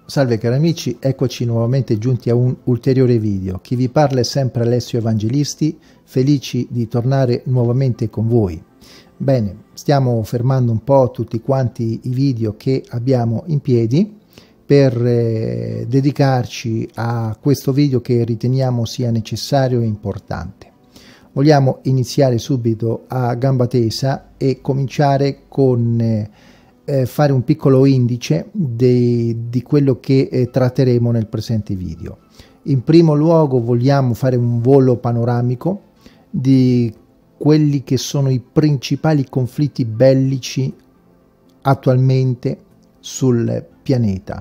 Salve cari amici, eccoci nuovamente giunti a un ulteriore video. Chi vi parla è sempre Alessio Evangelisti, felici di tornare nuovamente con voi. Bene, stiamo fermando un po' tutti quanti i video che abbiamo in piedi per dedicarci a questo video che riteniamo sia necessario e importante. Vogliamo iniziare subito a gamba tesa e cominciare con fare un piccolo indice di quello che tratteremo nel presente video. In primo luogo vogliamo fare un volo panoramico di quelli che sono i principali conflitti bellici attualmente sul pianeta.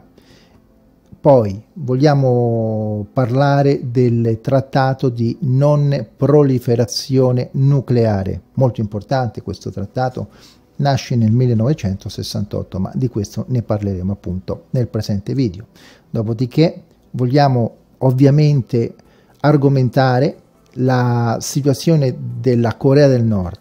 Poi vogliamo parlare del trattato di non proliferazione nucleare, molto importante questo trattato. Nasce nel 1968, ma di questo ne parleremo appunto nel presente video. Dopodiché vogliamo ovviamente argomentare la situazione della Corea del Nord.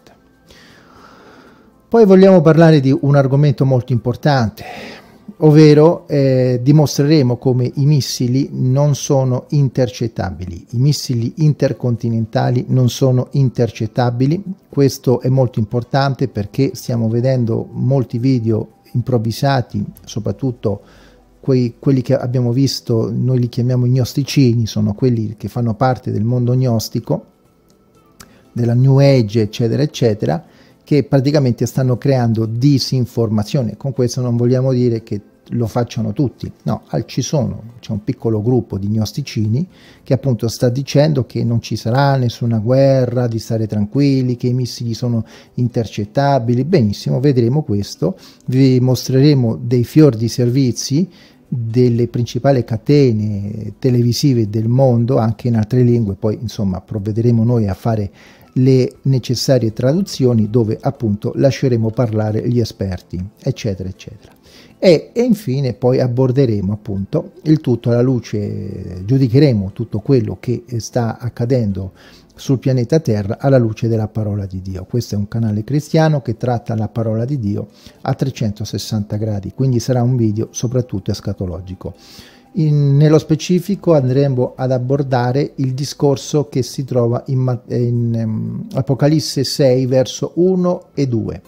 Poi vogliamo parlare di un argomento molto importante, ovvero dimostreremo come i missili non sono intercettabili, i missili intercontinentali non sono intercettabili. Questo è molto importante perché stiamo vedendo molti video improvvisati, soprattutto quelli che abbiamo visto, noi li chiamiamo gnosticini, sono quelli che fanno parte del mondo gnostico, della New Age, eccetera, eccetera, che praticamente stanno creando disinformazione. Con questo non vogliamo dire che lo facciano tutti, no, c'è un piccolo gruppo di gnosticini che appunto sta dicendo che non ci sarà nessuna guerra, di stare tranquilli, che i missili sono intercettabili. Benissimo, vedremo questo, vi mostreremo dei fior di servizi delle principali catene televisive del mondo, anche in altre lingue, poi insomma provvederemo noi a fare le necessarie traduzioni dove appunto lasceremo parlare gli esperti, eccetera, eccetera. E infine poi aborderemo appunto il tutto alla luce, giudicheremo tutto quello che sta accadendo sul pianeta Terra alla luce della parola di Dio. Questo è un canale cristiano che tratta la parola di Dio a 360 gradi, quindi sarà un video soprattutto escatologico. Nello specifico andremo ad abbordare il discorso che si trova in Apocalisse 6 verso 1 e 2.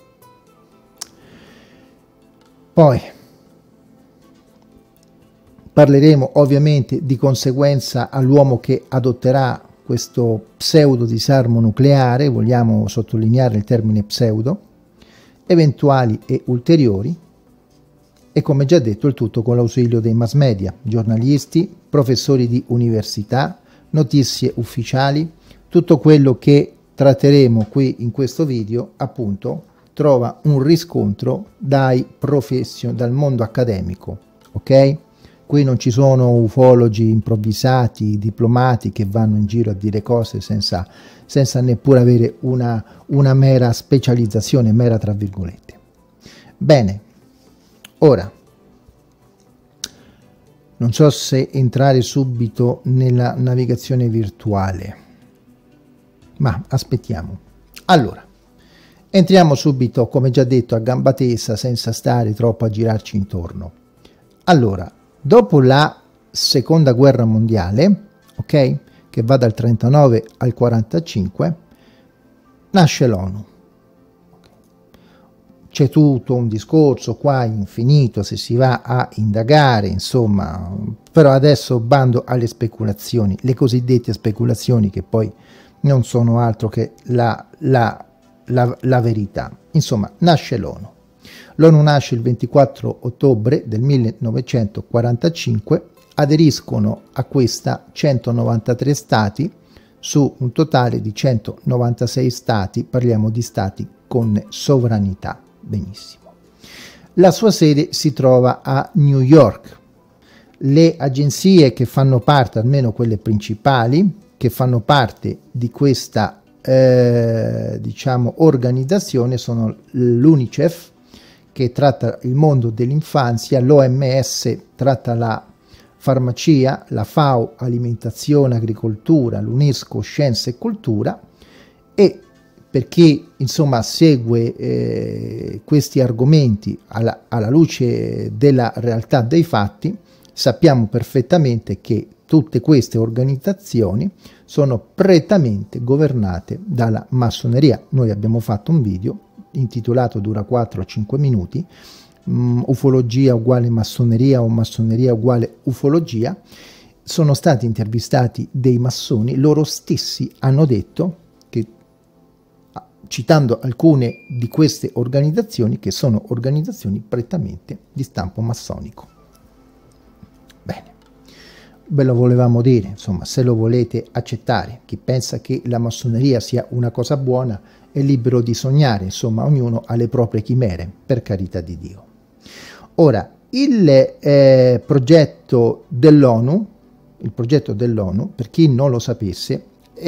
Poi parleremo ovviamente di conseguenza all'uomo che adotterà questo pseudo disarmo nucleare, vogliamo sottolineare il termine pseudo, eventuali e ulteriori, e come già detto il tutto con l'ausilio dei mass media, giornalisti, professori di università, notizie ufficiali. Tutto quello che tratteremo qui in questo video appunto trova un riscontro dal mondo accademico, ok? Qui non ci sono ufologi improvvisati, diplomati che vanno in giro a dire cose senza neppure avere una mera specializzazione, mera tra virgolette. Bene, ora, non so se entrare subito nella navigazione virtuale, ma aspettiamo. Allora, entriamo subito, come già detto, a gamba tesa senza stare troppo a girarci intorno. Allora, dopo la seconda guerra mondiale, ok, che va dal 39 al 45, nasce l'ONU. C'è tutto un discorso qua infinito se si va a indagare, insomma, però adesso bando alle speculazioni, le cosiddette speculazioni che poi non sono altro che la verità. Insomma, nasce l'ONU. L'ONU nasce il 24 ottobre del 1945, aderiscono a questa 193 stati su un totale di 196 stati, parliamo di stati con sovranità. Benissimo. La sua sede si trova a New York. Le agenzie che fanno parte, almeno quelle principali, che fanno parte di questa diciamo organizzazione sono l'UNICEF, che tratta il mondo dell'infanzia, l'OMS tratta la farmacia, la FAO alimentazione, agricoltura, l'UNESCO scienza e cultura, e per chi insomma segue questi argomenti alla luce della realtà dei fatti, Sappiamo perfettamente che tutte queste organizzazioni sono prettamente governate dalla massoneria. Noi abbiamo fatto un video intitolato, dura 4-5 minuti, ufologia uguale massoneria o massoneria uguale ufologia. Sono stati intervistati dei massoni, loro stessi hanno detto che, citando alcune di queste organizzazioni, che sono organizzazioni prettamente di stampo massonico. Bene, ve lo volevamo dire, insomma, se lo volete accettare. Chi pensa che la massoneria sia una cosa buona è libero di sognare, insomma, ognuno ha le proprie chimere, per carità di Dio. Ora, il progetto dell'ONU, per chi non lo sapesse,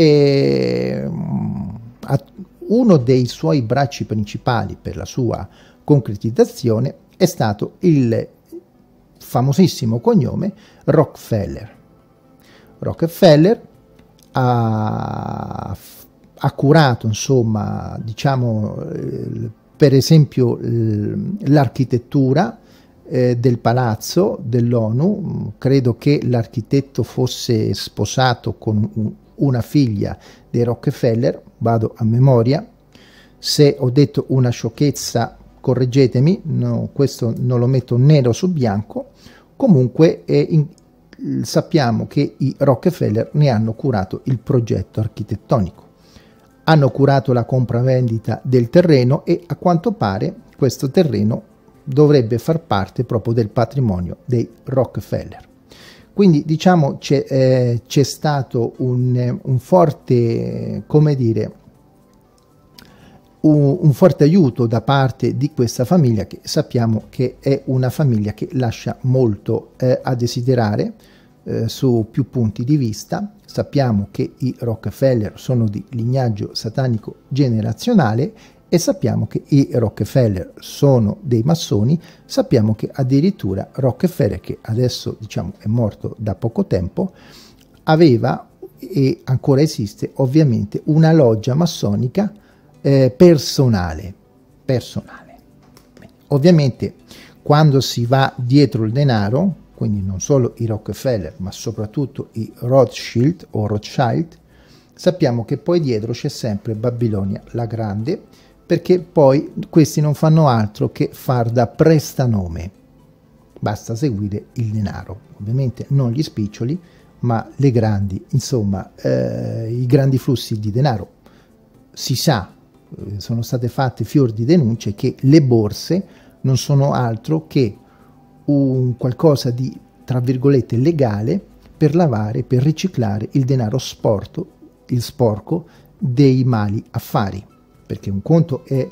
uno dei suoi bracci principali per la sua concretizzazione è stato il famosissimo cognome Rockefeller. Rockefeller ha curato, insomma, diciamo, per esempio l'architettura del palazzo dell'ONU. Credo che l'architetto fosse sposato con una figlia dei Rockefeller, vado a memoria. Se ho detto una sciocchezza correggetemi, no, questo non lo metto nero su bianco. Comunque sappiamo che i Rockefeller ne hanno curato il progetto architettonico, hanno curato la compravendita del terreno e a quanto pare questo terreno dovrebbe far parte proprio del patrimonio dei Rockefeller. Quindi diciamo c'è stato un forte, come dire, un forte aiuto da parte di questa famiglia, che sappiamo che è una famiglia che lascia molto a desiderare su più punti di vista. Sappiamo che i Rockefeller sono di lignaggio satanico generazionale e sappiamo che i Rockefeller sono dei massoni. Sappiamo che addirittura Rockefeller, che adesso diciamo è morto da poco tempo, aveva e ancora esiste ovviamente una loggia massonica personale. Ovviamente quando si va dietro il denaro, quindi non solo i Rockefeller ma soprattutto i Rothschild o Rothschild, sappiamo che poi dietro c'è sempre Babilonia la Grande, perché poi questi non fanno altro che far da prestanome. Basta seguire il denaro, ovviamente non gli spiccioli, ma le grandi, insomma, i grandi flussi di denaro. Si sa, sono state fatte fior di denunce che le borse non sono altro che un qualcosa di, tra virgolette, legale per lavare, per riciclare il denaro sporco dei mali affari. Perché un conto è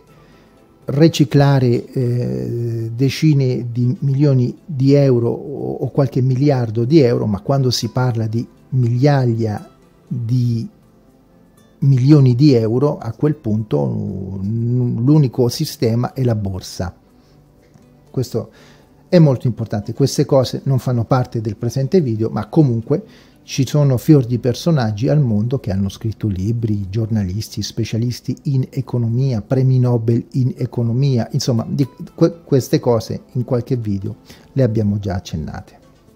riciclare decine di milioni di euro o qualche miliardo di euro, ma quando si parla di migliaia di milioni di euro, a quel punto l'unico sistema è la borsa. Questo è molto importante. Queste cose non fanno parte del presente video, ma comunque ci sono fior di personaggi al mondo che hanno scritto libri, giornalisti, specialisti in economia, premi Nobel in economia, insomma, queste cose in qualche video le abbiamo già accennate.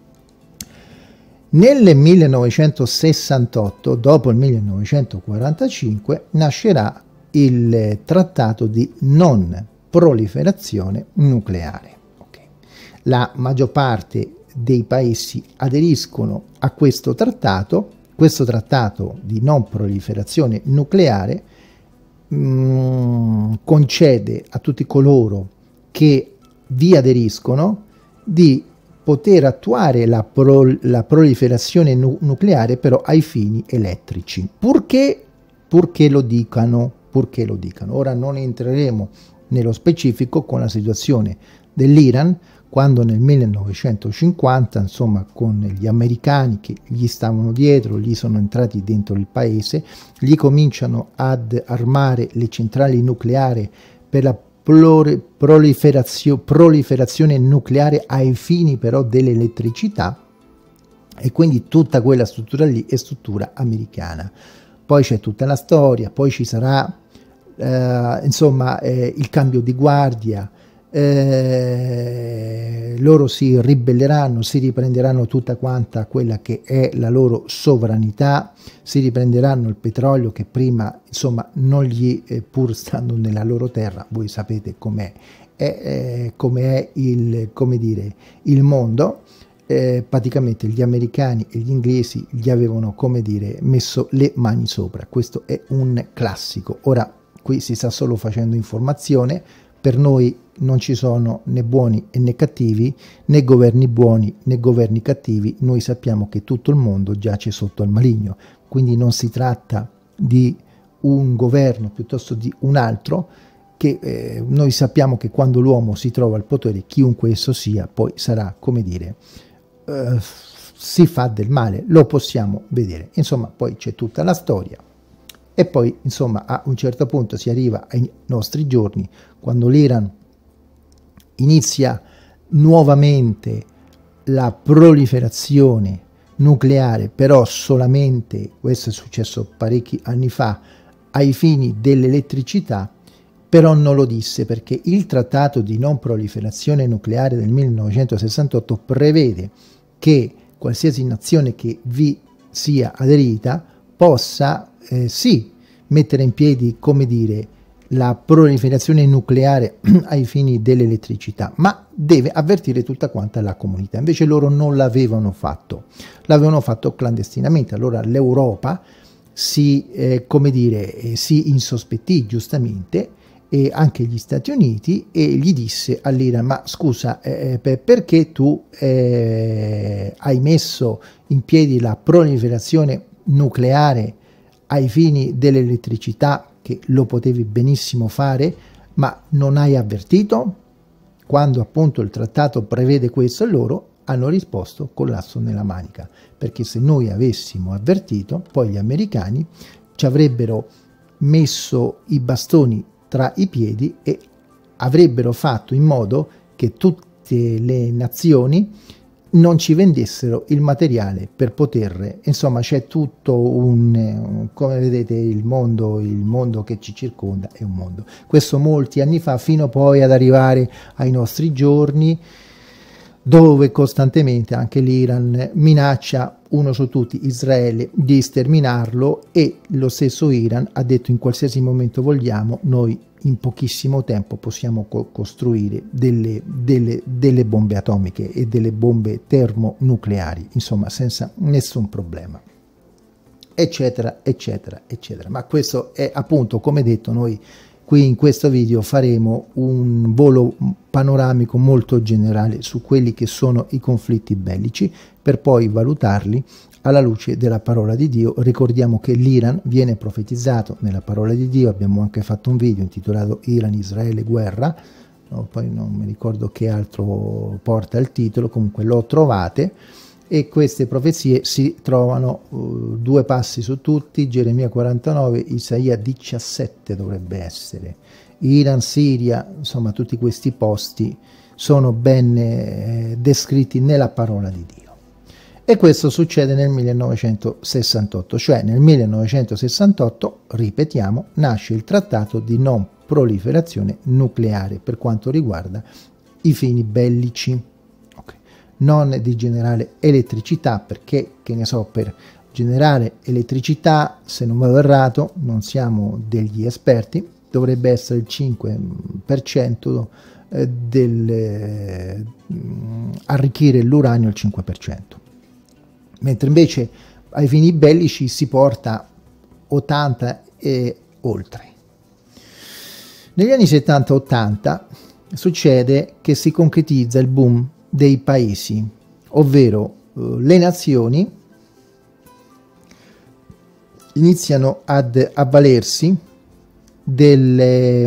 Nel 1968, dopo il 1945, nascerà il Trattato di non proliferazione nucleare. Okay. La maggior parte dei paesi aderiscono a questo trattato di non proliferazione nucleare concede a tutti coloro che vi aderiscono di poter attuare la proliferazione nucleare però ai fini elettrici, purché lo dicano. Ora non entreremo nello specifico con la situazione dell'Iran, quando nel 1950, insomma, con gli americani che gli stavano dietro, gli sono entrati dentro il paese, gli cominciano ad armare le centrali nucleari per la proliferazione nucleare ai fini però dell'elettricità, e quindi tutta quella struttura lì è struttura americana. Poi c'è tutta la storia, poi ci sarà insomma il cambio di guardia, loro si ribelleranno, si riprenderanno tutta quanta quella che è la loro sovranità, si riprenderanno il petrolio che prima, insomma, non gli, pur stando nella loro terra, voi sapete com'è, com'è il, come dire, il mondo. Praticamente gli americani e gli inglesi gli avevano, come dire, messo le mani sopra. Questo è un classico. Ora qui si sta solo facendo informazione, per noi non ci sono né buoni né cattivi, né governi buoni né governi cattivi, noi sappiamo che tutto il mondo giace sotto al maligno, quindi non si tratta di un governo piuttosto di un altro, che noi sappiamo che quando l'uomo si trova al potere, chiunque esso sia, poi sarà, come dire, si fa del male, lo possiamo vedere. Insomma, poi c'è tutta la storia e poi, insomma, a un certo punto si arriva ai nostri giorni, quando l'Iran inizia nuovamente la proliferazione nucleare, però solamente, questo è successo parecchi anni fa, ai fini dell'elettricità, però non lo disse perché il trattato di non proliferazione nucleare del 1968 prevede che qualsiasi nazione che vi sia aderita possa sì mettere in piedi, come dire, la proliferazione nucleare ai fini dell'elettricità, ma deve avvertire tutta quanta la comunità. Invece loro non l'avevano fatto, l'avevano fatto clandestinamente. Allora l'Europa si, come dire, si insospettì giustamente, e anche gli Stati Uniti, e gli disse all'Iran: ma scusa, perché tu hai messo in piedi la proliferazione nucleare ai fini dell'elettricità, che lo potevi benissimo fare, ma non hai avvertito? Quando appunto il trattato prevede questo, loro hanno risposto con l'asso nella manica, perché se noi avessimo avvertito, poi gli americani ci avrebbero messo i bastoni tra i piedi e avrebbero fatto in modo che tutte le nazioni non ci vendessero il materiale per poter, insomma, c'è tutto un, come vedete, il mondo che ci circonda è un mondo. Questo molti anni fa, fino poi ad arrivare ai nostri giorni, dove costantemente anche l'Iran minaccia uno su tutti, Israele, di sterminarlo, e lo stesso Iran ha detto: in qualsiasi momento vogliamo, noi in pochissimo tempo possiamo costruire delle bombe atomiche e delle bombe termonucleari, insomma, senza nessun problema, eccetera, eccetera, eccetera. Ma questo è, appunto, come detto, noi qui in questo video faremo un volo panoramico molto generale su quelli che sono i conflitti bellici, per poi valutarli alla luce della parola di Dio. Ricordiamo che l'Iran viene profetizzato nella parola di Dio, abbiamo anche fatto un video intitolato Iran, Israele, guerra, no, poi non mi ricordo che altro porta il titolo, comunque lo trovate, e queste profezie si trovano due passi su tutti, Geremia 49, Isaia 17 dovrebbe essere, Iran, Siria, insomma tutti questi posti sono ben descritti nella parola di Dio. E questo succede nel 1968, cioè nel 1968, ripetiamo, nasce il trattato di non proliferazione nucleare per quanto riguarda i fini bellici. Non di generare elettricità, perché, che ne so, per generare elettricità, se non vado errato, non siamo degli esperti, dovrebbe essere il 5% arricchire l'uranio al 5%, mentre invece ai fini bellici si porta 80 e oltre. Negli anni 70-80 succede che si concretizza il boom dei paesi, ovvero le nazioni iniziano ad avvalersi del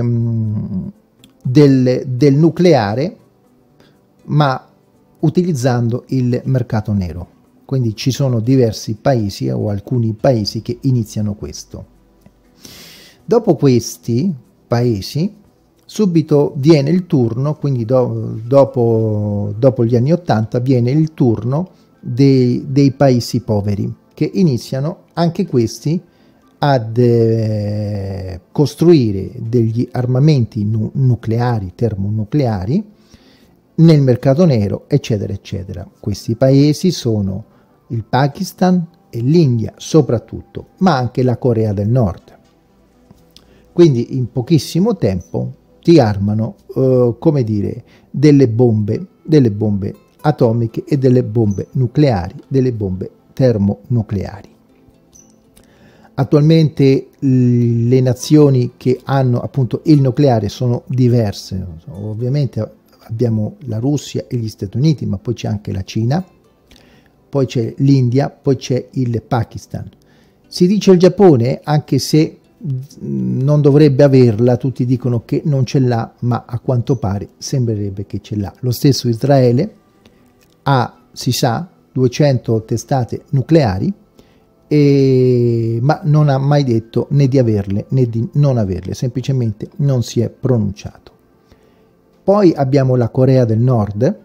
nucleare, ma utilizzando il mercato nero. Quindi ci sono diversi paesi o alcuni paesi che iniziano questo. Dopo questi paesi subito viene il turno, quindi dopo gli anni 80 viene il turno dei paesi poveri, che iniziano anche questi ad costruire degli armamenti nucleari, termonucleari, nel mercato nero, eccetera, eccetera. Questi paesi sono il Pakistan e l'India soprattutto, ma anche la Corea del Nord. Quindi in pochissimo tempo ti armano, come dire, delle bombe atomiche e delle bombe nucleari, delle bombe termonucleari. Attualmente le nazioni che hanno appunto il nucleare sono diverse, ovviamente abbiamo la Russia e gli Stati Uniti, ma poi c'è anche la Cina, poi c'è l'India, poi c'è il Pakistan. Si dice il Giappone, anche se non dovrebbe averla, tutti dicono che non ce l'ha, ma a quanto pare sembrerebbe che ce l'ha. Lo stesso Israele ha, si sa, 200 testate nucleari, ma non ha mai detto né di averle né di non averle, semplicemente non si è pronunciato. Poi abbiamo la Corea del Nord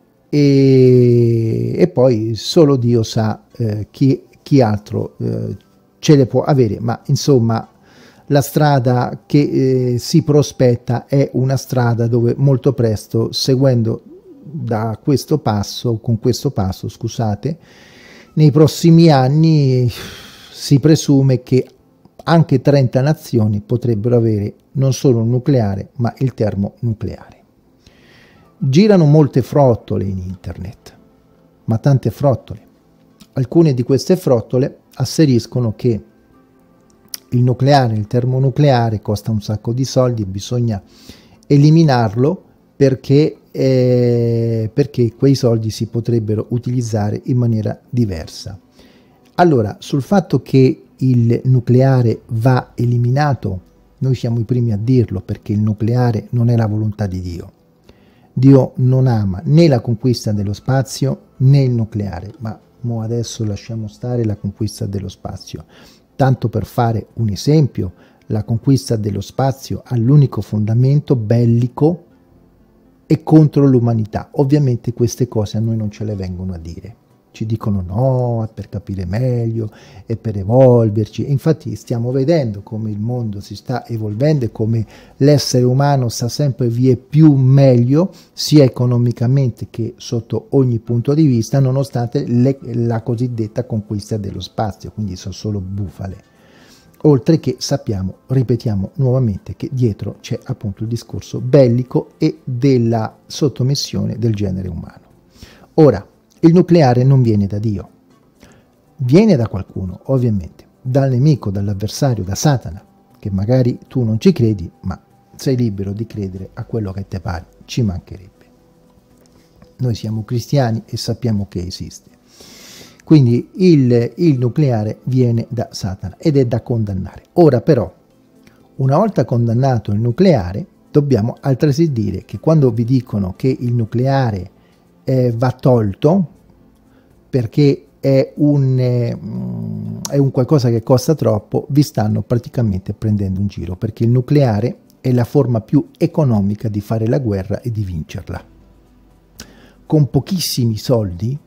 e poi solo Dio sa chi altro ce le può avere, ma insomma la strada che si prospetta è una strada dove molto presto, seguendo da questo passo, con questo passo, scusate, nei prossimi anni si presume che anche 30 nazioni potrebbero avere non solo un nucleare, ma il termonucleare. Girano molte frottole in internet, ma tante frottole. Alcune di queste frottole asseriscono che il nucleare, il termonucleare costa un sacco di soldi e bisogna eliminarlo perché quei soldi si potrebbero utilizzare in maniera diversa. Allora, sul fatto che il nucleare va eliminato, noi siamo i primi a dirlo, perché il nucleare non è la volontà di Dio. Dio non ama né la conquista dello spazio né il nucleare, ma adesso lasciamo stare la conquista dello spazio. Tanto per fare un esempio, la conquista dello spazio ha l'unico fondamento bellico e contro l'umanità. Ovviamente queste cose a noi non ce le vengono a dire. Ci dicono no, per capire meglio e per evolverci. E infatti stiamo vedendo come il mondo si sta evolvendo e come l'essere umano sta sempre via più meglio, sia economicamente che sotto ogni punto di vista, nonostante la cosiddetta conquista dello spazio, quindi sono solo bufale. Oltre che sappiamo, ripetiamo nuovamente, che dietro c'è appunto il discorso bellico e della sottomissione del genere umano. Ora, il nucleare non viene da Dio, viene da qualcuno, ovviamente, dal nemico, dall'avversario, da Satana, che magari tu non ci credi, ma sei libero di credere a quello che te pare, ci mancherebbe. Noi siamo cristiani e sappiamo che esiste. Quindi il nucleare viene da Satana ed è da condannare. Ora però, una volta condannato il nucleare, dobbiamo altresì dire che quando vi dicono che il nucleare va tolto perché è un qualcosa che costa troppo, vi stanno praticamente prendendo in giro, perché il nucleare è la forma più economica di fare la guerra e di vincerla. Con pochissimi soldi,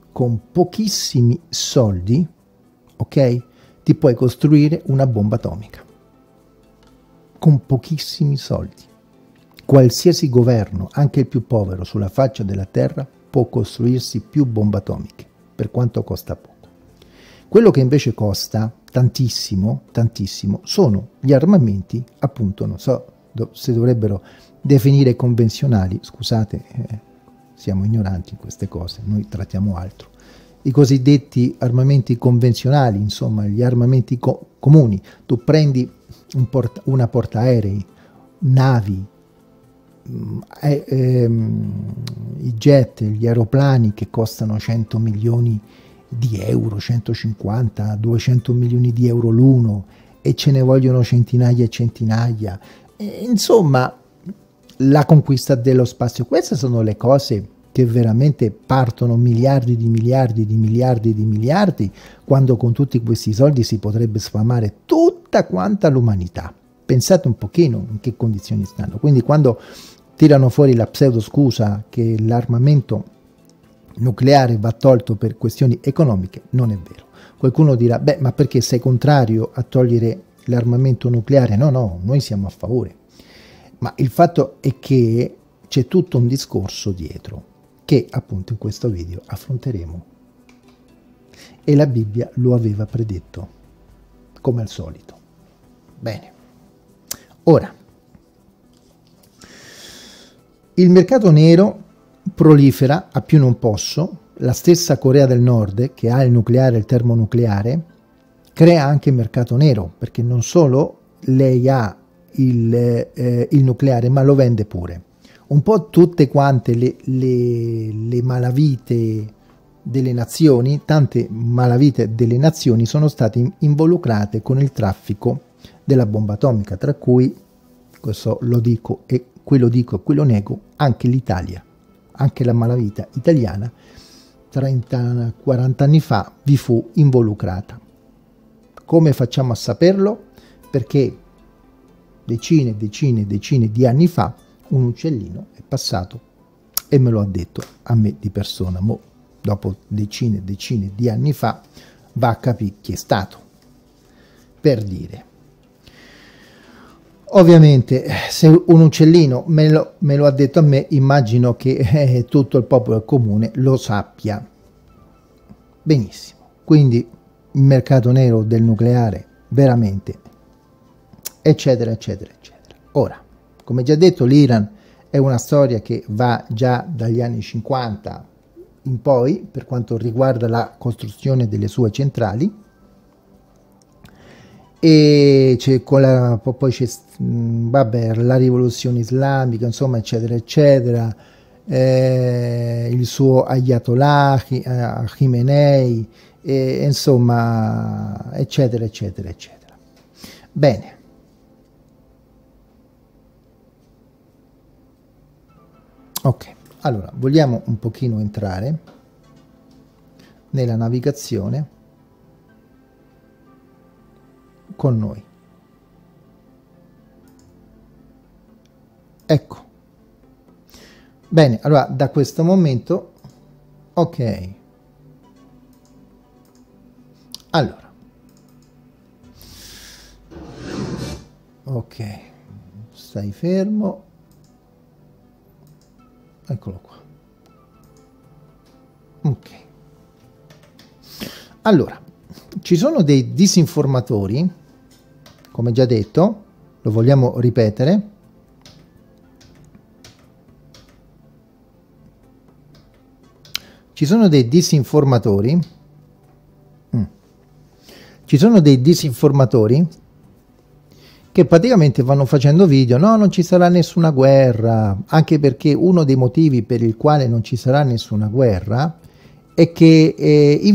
ok, ti puoi costruire una bomba atomica. Con pochissimi soldi. Qualsiasi governo, anche il più povero sulla faccia della terra, può costruirsi più bombe atomiche, per quanto costa poco. Quello che invece costa tantissimo, tantissimo, sono gli armamenti, appunto, non so se dovrebbero definire convenzionali, scusate, siamo ignoranti in queste cose, noi trattiamo altro. I cosiddetti armamenti convenzionali, insomma, gli armamenti comuni. Tu prendi una portaerei, navi, i jet, gli aeroplani che costano 100 milioni di euro, 150, 200 milioni di euro l'uno, e ce ne vogliono centinaia e centinaia. Insomma, la conquista dello spazio, queste sono le cose che veramente partono miliardi di miliardi di miliardi di miliardi, quando con tutti questi soldi si potrebbe sfamare tutta quanta l'umanità. Pensate un pochino in che condizioni stanno. Quindi quando tirano fuori la pseudo scusa che l'armamento nucleare va tolto per questioni economiche, non è vero. Qualcuno dirà, beh, ma perché sei contrario a togliere l'armamento nucleare, no, noi siamo a favore, ma il fatto è che c'è tutto un discorso dietro che appunto in questo video affronteremo, e la Bibbia lo aveva predetto come al solito. Bene, ora il mercato nero prolifera a più non posso. La stessa Corea del Nord, che ha il nucleare e il termonucleare, crea anche il mercato nero, perché non solo lei ha il nucleare, ma lo vende pure. Un po' tutte quante le malavite delle nazioni, tante malavite delle nazioni sono state involucrate con il traffico della bomba atomica, tra cui, questo lo dico e quello dico e quello nego, anche l'Italia, anche la malavita italiana 30-40 anni fa vi fu involucrata. Come facciamo a saperlo? Perché decine di anni fa un uccellino è passato e me lo ha detto a me di persona. Mo, dopo decine di anni fa, va a capire chi è stato, per dire. Ovviamente se un uccellino me lo ha detto a me, immagino che tutto il popolo comune lo sappia benissimo. Quindi il mercato nero del nucleare, veramente, eccetera eccetera eccetera. Ora, come già detto, l'Iran è una storia che va già dagli anni 50 in poi per quanto riguarda la costruzione delle sue centrali, e poi c'è vabbè, la rivoluzione islamica, insomma, eccetera eccetera, il suo Ayatollah Khamenei, insomma, eccetera eccetera eccetera. Bene, ok, allora vogliamo un pochino entrare nella navigazione con noi. Ecco, bene, allora da questo momento, ok, allora, ok, stai fermo, eccolo qua, ok. Allora, ci sono dei disinformatori, come già detto, lo vogliamo ripetere, ci sono dei disinformatori, che praticamente vanno facendo video, no, non ci sarà nessuna guerra, anche perché uno dei motivi per il quale non ci sarà nessuna guerra è che i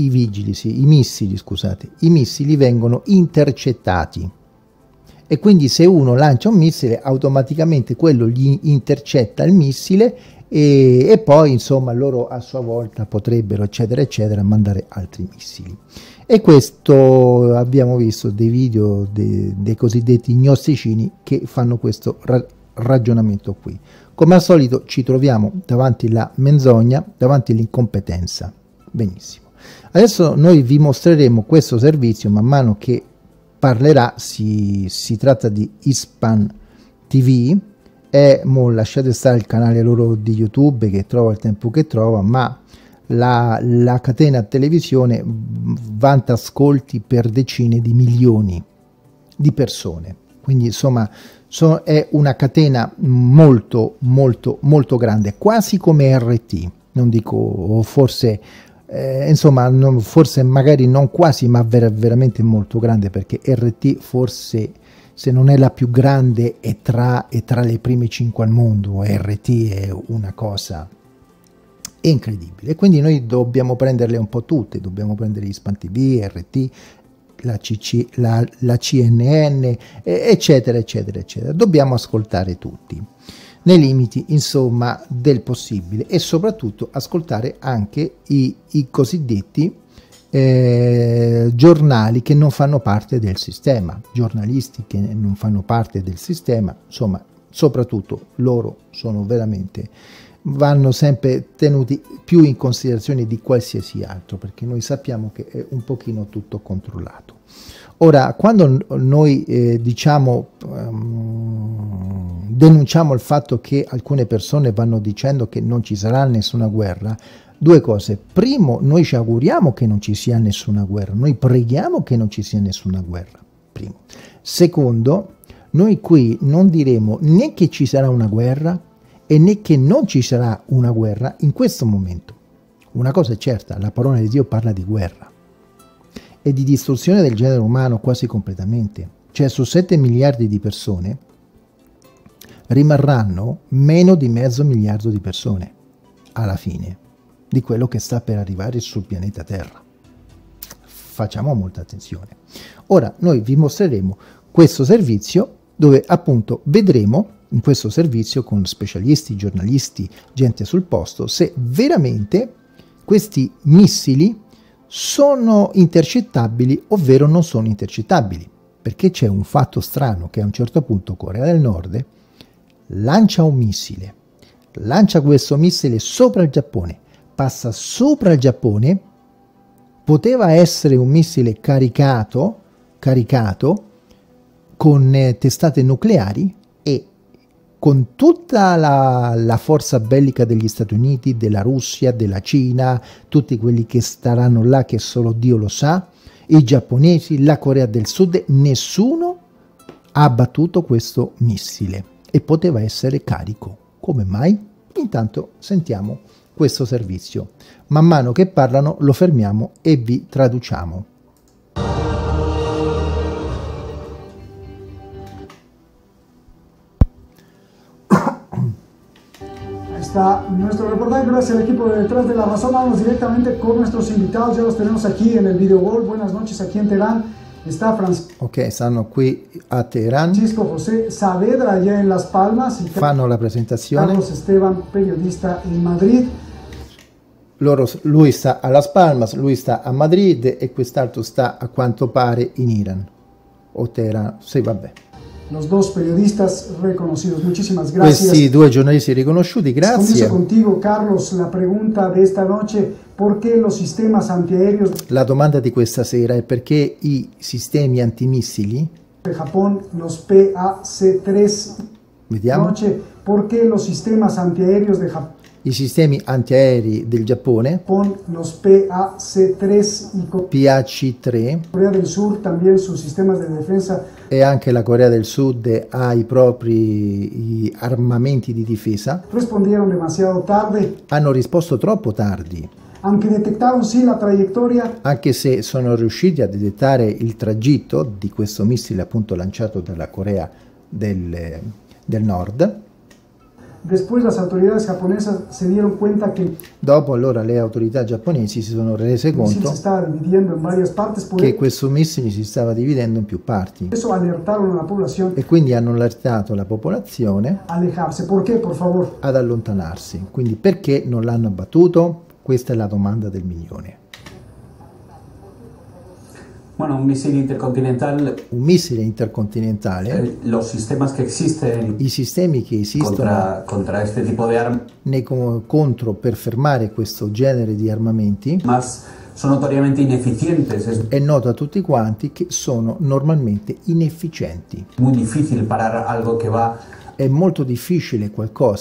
missili vengono intercettati, e quindi se uno lancia un missile automaticamente quello gli intercetta il missile e poi insomma loro a sua volta potrebbero eccetera eccetera mandare altri missili. E questo abbiamo visto dei video dei cosiddetti gnosticini che fanno questo ragionamento qui. Come al solito ci troviamo davanti alla menzogna, davanti all'incompetenza. Benissimo. Adesso noi vi mostreremo questo servizio man mano che parlerà. Si tratta di Hispan TV, e lasciate stare il canale loro di YouTube che trova il tempo che trova, ma la catena televisione vanta ascolti per decine di milioni di persone, quindi insomma è una catena molto grande, quasi come RT, non dico forse insomma forse magari non quasi, ma veramente molto grande, perché RT forse, se non è la più grande, è tra le prime 5 al mondo. RT è una cosa incredibile, e quindi noi dobbiamo prenderle un po' tutte, dobbiamo prendere Hispan TV, RT, la CNN, eccetera eccetera eccetera. Dobbiamo ascoltare tutti nei limiti insomma del possibile, e soprattutto ascoltare anche i cosiddetti giornali che non fanno parte del sistema, giornalisti che non fanno parte del sistema, insomma soprattutto loro sono veramente vanno sempre tenuti più in considerazione di qualsiasi altro, perché noi sappiamo che è un pochino tutto controllato. Ora, quando noi denunciamo il fatto che alcune persone vanno dicendo che non ci sarà nessuna guerra, due cose: primo, noi ci auguriamo che non ci sia nessuna guerra, noi preghiamo che non ci sia nessuna guerra, primo. Secondo, noi qui non diremo né che ci sarà una guerra e né che non ci sarà una guerra in questo momento. Una cosa è certa: la parola di Dio parla di guerra e di distruzione del genere umano quasi completamente. Cioè, su 7 miliardi di persone rimarranno meno di mezzo miliardo di persone alla fine di quello che sta per arrivare sul pianeta Terra. Facciamo molta attenzione. Ora noi vi mostreremo questo servizio, dove appunto vedremo in questo servizio con specialisti, giornalisti, gente sul posto, se veramente questi missili sono intercettabili ovvero non sono intercettabili, perché c'è un fatto strano, che a un certo punto Corea del Nord lancia un missile, lancia questo missile sopra il Giappone, passa sopra il Giappone, poteva essere un missile caricato con testate nucleari, e con tutta la forza bellica degli Stati Uniti, della Russia, della Cina, tutti quelli che staranno là, che solo Dio lo sa, i giapponesi, la Corea del Sud, nessuno ha abbattuto questo missile e poteva essere carico. Come mai? Intanto sentiamo questo servizio. Man mano che parlano lo fermiamo e vi traduciamo. Está nuestro reportaje gracias al equipo de Detrás de la Razón. Vamos directamente con nuestros invitados, ya los tenemos aquí en el Video Wall. Buenas noches aquí en Teherán. Está Ok, stanno qui a Teheran. Francisco José Saavedra allá en Las Palmas y fanno la presentazione. Carlos Esteban, periodista en Madrid. Lui sta a Las Palmas, lui sta a Madrid e quest'altro sta a quanto pare in Iran o Teheran, sì, vabbè. Los dos periodistas reconocidos. Muchísimas gracias. Questi due giornalisti riconosciuti, grazie. Comienzo contigo, Carlos, la pregunta de esta noche: ¿por qué los sistemas antiaéreos? La domanda di questa sera è perché i sistemi antimissili De Japón, los PAC-3. Vediamo. Noche, ¿por qué los sistemas antiaéreos de Japón? I sistemi antiaerei del Giappone, Los PAC-3 y PAC-3, Corea del Sur también sus sistemas de defensa e anche la Corea del Sud ha i propri armamenti di difesa, respondieron demasiado tarde, hanno risposto troppo tardi, aunque detectaron sí la trayectoria. anche se sono riusciti a detettare il tragitto di questo missile appunto lanciato dalla Corea del Nord. Después las autoridades japonesas se dieron cuenta que Dopo allora le autorità giapponesi si sono rese el misil se conto estaba dividiendo en varias partes, por che questo missile si stava dividendo in più parti eso alertaron a la población e quindi hanno allertato la popolazione a alejarse. ¿Por qué? Por favor. ad allontanarsi. Quindi perché non l'hanno abbattuto? Questa è la domanda del milione. Bueno, un misil intercontinental, Un missile intercontinentale, los sistemas que existen i sistemi che esistono contra este tipo de contro per fermare questo genere di armamenti, armas son notoriamente ineficientes. Es è noto a tutti quanti che sono normalmente inefficienti. muy difícil parar algo que va È molto difficile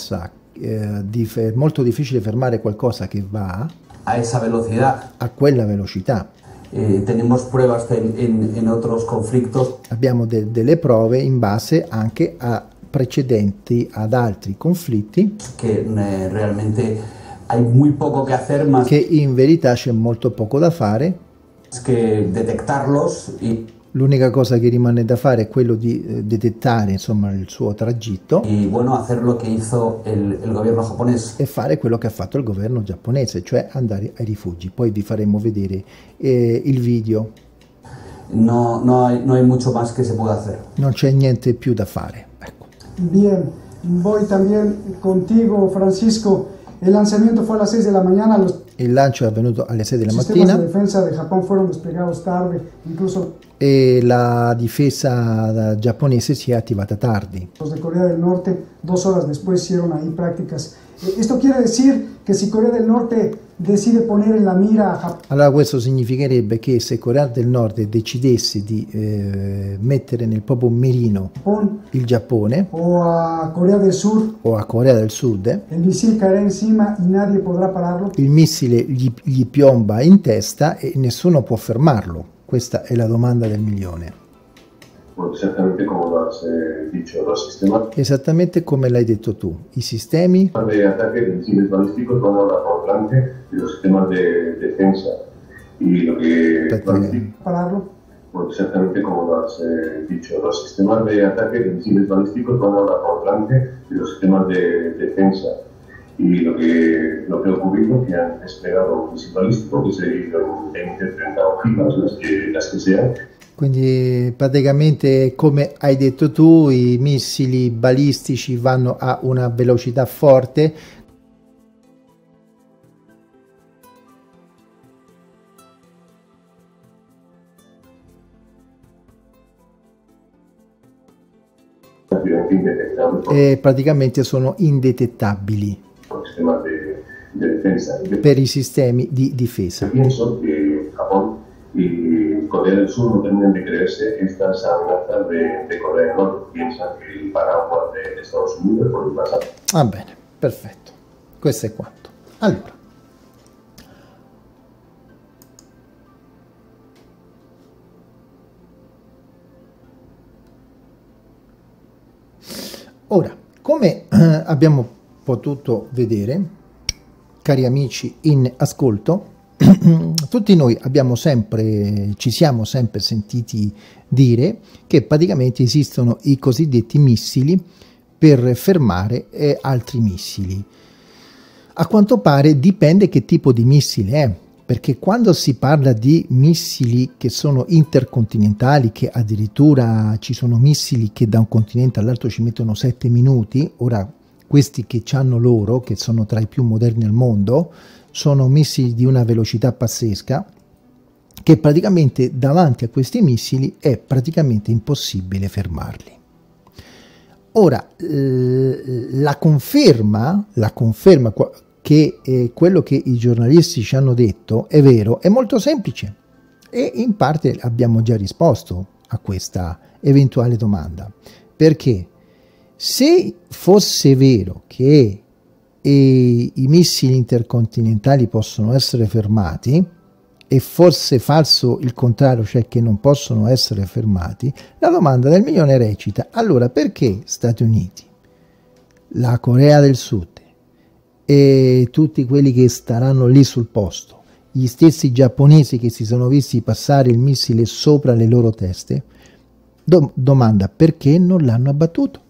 molto difficile fermare qualcosa che va a esa velocidad. a quella velocità. Tenemos pruebas en otros conflictos Abbiamo delle prove in base anche a precedenti ad altri conflitti que realmente hay muy poco que hacer más che in verità c'è molto poco da fare. que detectarlos L'unica cosa che rimane da fare è quello di detettare insomma il suo tragitto y bueno, hacer lo que hizo el gobierno japonés. e fare quello che ha fatto il governo giapponese, cioè andare ai rifugi. Poi vi faremo vedere il video. No hay mucho más que se pueda hacer. Non c'è niente più da fare. Ecco. Bien, voy también contigo, Francisco. El lanzamiento fue a las 6 de la mañana. Los Il lancio è avvenuto alle 6 della sistemas de mattina defensa de Japón fueron desplegados tarde, incluso e la difesa giapponese si è attivata tardi. los de Corea del Norte 2 horas después hicieron ahí prácticas Esto quiere decir que si Corea del Norte decide poner en la mira a Japón, allora questo significherebbe che se Corea del Nord decidesse di mettere nel proprio mirino il Giappone o a Corea del Sur, o a Corea del Sud, el misil caerá encima y nadie podrá pararlo. il missile gli piomba in testa e nessuno può fermarlo. Questa è la domanda del milione. Esattamente come lo has dicho, los sistemas Esattamente come l'hai detto tu, i sistemi de ataque de misiles balísticos van ahora por delante de los sistemas de defensa y lo que Pararlo. exactamente como lo has dicho, los sistemas de ataque de misiles balísticos van ahora por delante de los sistemas de defensa y lo que ha ocurrido que han desplegado un misil balístico que se dividido en 30 ojivas, las que sean. Quindi praticamente, come hai detto tu, i missili balistici vanno a una velocità forte. E praticamente sono indetectabili per i sistemi di difesa. Penso che Japón y Corea del Sur no terminan de creerse estas amenazas de Corea del Norte. Piensan que el paraguas de Estados Unidos por il passato. Va bene, perfetto. Questo è quanto. Allora, ora, come abbiamo potuto vedere, cari amici in ascolto, tutti noi ci siamo sempre sentiti dire che praticamente esistono i cosiddetti missili per fermare altri missili. A quanto pare dipende che tipo di missile è, perché quando si parla di missili che sono intercontinentali, che addirittura ci sono missili che da un continente all'altro ci mettono 7 minuti, ora questi che hanno loro, che sono tra i più moderni al mondo, sono missili di una velocità pazzesca, che praticamente davanti a questi missili è praticamente impossibile fermarli. Ora, la conferma che quello che i giornalisti ci hanno detto è vero è molto semplice e in parte abbiamo già risposto a questa eventuale domanda, perché se fosse vero che i missili intercontinentali possono essere fermati e fosse falso il contrario, cioè che non possono essere fermati, la domanda del milione recita: allora perché Stati Uniti, la Corea del Sud e tutti quelli che staranno lì sul posto, gli stessi giapponesi che si sono visti passare il missile sopra le loro teste, domanda: perché non l'hanno abbattuto?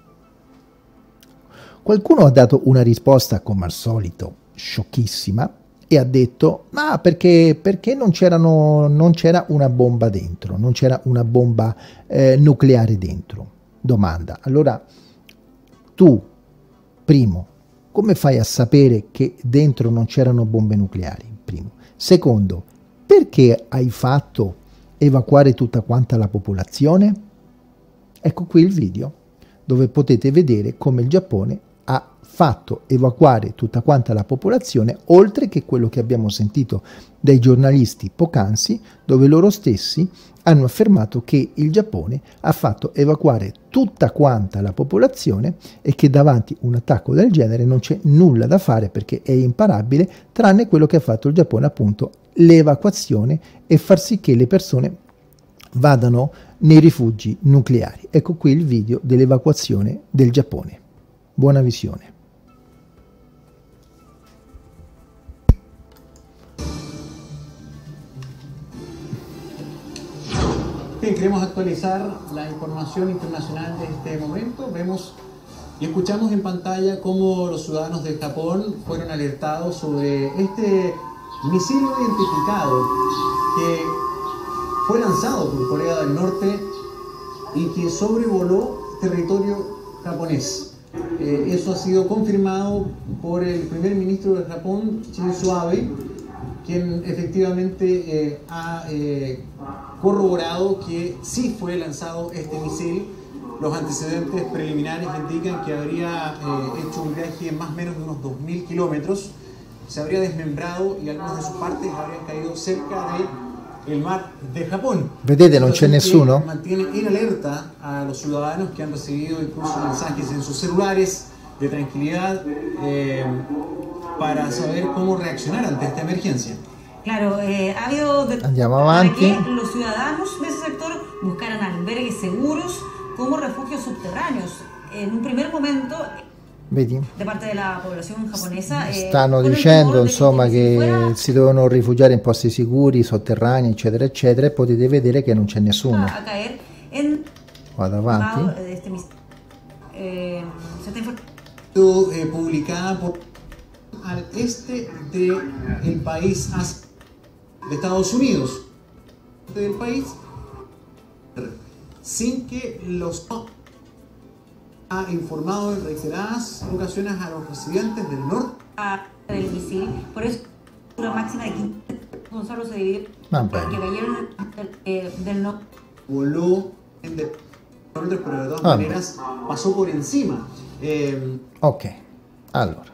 Qualcuno ha dato una risposta, come al solito, sciocchissima, e ha detto: ma perché non c'era una bomba dentro, non c'era una bomba nucleare dentro. Domanda: allora tu, primo, come fai a sapere che dentro non c'erano bombe nucleari? Primo. Secondo, perché hai fatto evacuare tutta quanta la popolazione? Ecco qui il video dove potete vedere come il Giappone ha fatto evacuare tutta quanta la popolazione, oltre che quello che abbiamo sentito dai giornalisti poc'anzi, dove loro stessi hanno affermato che il Giappone ha fatto evacuare tutta quanta la popolazione e che davanti a un attacco del genere non c'è nulla da fare perché è imparabile, tranne quello che ha fatto il Giappone, appunto l'evacuazione e far sì che le persone vadano nei rifugi nucleari. Ecco qui il video dell'evacuazione del Giappone. Buona visione. Bien, queremos actualizar la información internacional de este momento. Vemos y escuchamos en pantalla cómo los ciudadanos de Japón fueron alertados sobre este misil no identificado que fue lanzado por Corea del Norte y que sobrevoló territorio japonés. Eso ha sido confirmado por el primer ministro de Japón, Shinzo Abe, quien efectivamente ha corroborado que sí fue lanzado este misil. Los antecedentes preliminares indican que habría hecho un viaje más o menos de unos 2.000 kilómetros, se habría desmembrado y algunas de sus partes habrían caído cerca del mar de Japón. Vedete, non c'è nessuno? Mantiene en alerta a los ciudadanos que han recibido incluso mensajes en sus celulares de tranquilidad para saber cómo reaccionar ante esta emergencia. Claro, ha habido Andiamo avanti. para que los ciudadanos de ese sector buscaran albergues seguros como refugios subterráneos. En un primer momento, Vedi? de parte de la población japonesa, Stanno con el dicendo temor de insomma si che fuera si dovevano rifugiare in posti sicuri, sotterranei, eccetera, eccetera, e potete vedere che non c'è nessuno. a caer en Vado avanti. de este se está Publicada por al este del país de Estados Unidos, del país, sin que los ha informado en reiteradas ocasiones a los residentes del norte del misil. Por eso la máxima de 15 Gonzalo se dividió que cayeron del norte. voló en kilómetros, pero de todas maneras pasó por encima. Ok, allora.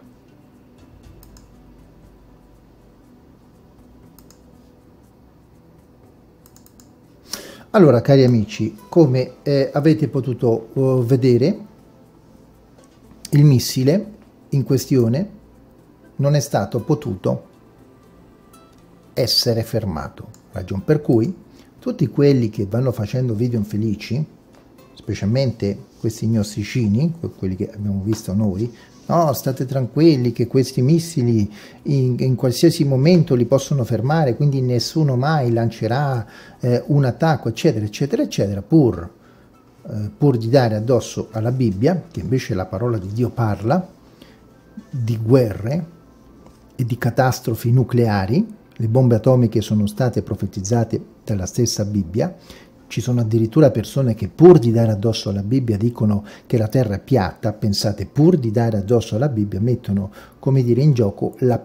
Allora, cari amici, come avete potuto vedere, il missile in questione non è stato potuto essere fermato, ragion per cui tutti quelli che vanno facendo video infelici, specialmente questi gnossicini, quelli che abbiamo visto noi, no, state tranquilli che questi missili in qualsiasi momento li possono fermare, quindi nessuno mai lancerà un attacco, eccetera, eccetera, eccetera, pur di dare addosso alla Bibbia, che invece la parola di Dio parla di guerre e di catastrofi nucleari. Le bombe atomiche sono state profetizzate dalla stessa Bibbia. Ci sono addirittura persone che pur di dare addosso alla Bibbia dicono che la terra è piatta. Pensate, pur di dare addosso alla Bibbia mettono, come dire, in gioco la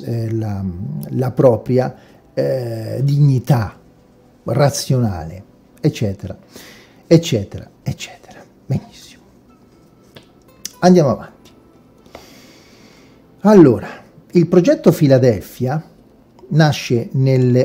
propria dignità razionale, eccetera, eccetera, eccetera. Benissimo. Andiamo avanti. Allora, il progetto Philadelphia nasce nel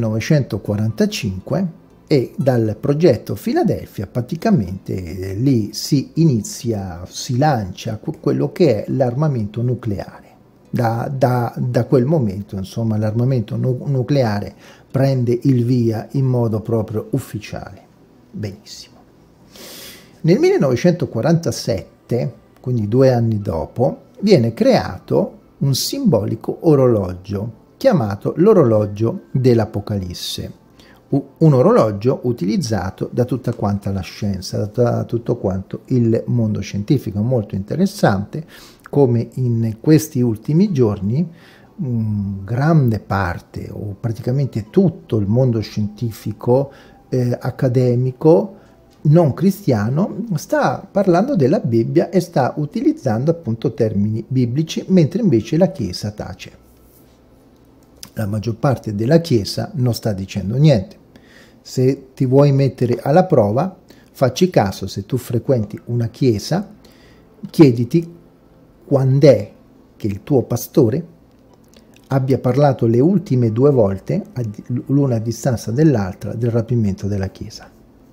1945 e dal progetto Philadelphia praticamente lì si lancia quello che è l'armamento nucleare. Da quel momento, insomma, l'armamento nucleare prende il via in modo proprio ufficiale. Benissimo. Nel 1947, quindi 2 anni dopo, viene creato un simbolico orologio chiamato l'orologio dell'Apocalisse. Un orologio utilizzato da tutta quanta la scienza, da tutto quanto il mondo scientifico. Molto interessante come in questi ultimi giorni grande parte o praticamente tutto il mondo scientifico accademico non cristiano sta parlando della Bibbia e sta utilizzando appunto termini biblici, mentre invece la Chiesa tace. La maggior parte della Chiesa non sta dicendo niente. Se ti vuoi mettere alla prova, facci caso, se tu frequenti una chiesa, chiediti quando è che il tuo pastore abbia parlato le ultime 2 volte, l'una a distanza dell'altra, del rapimento della chiesa.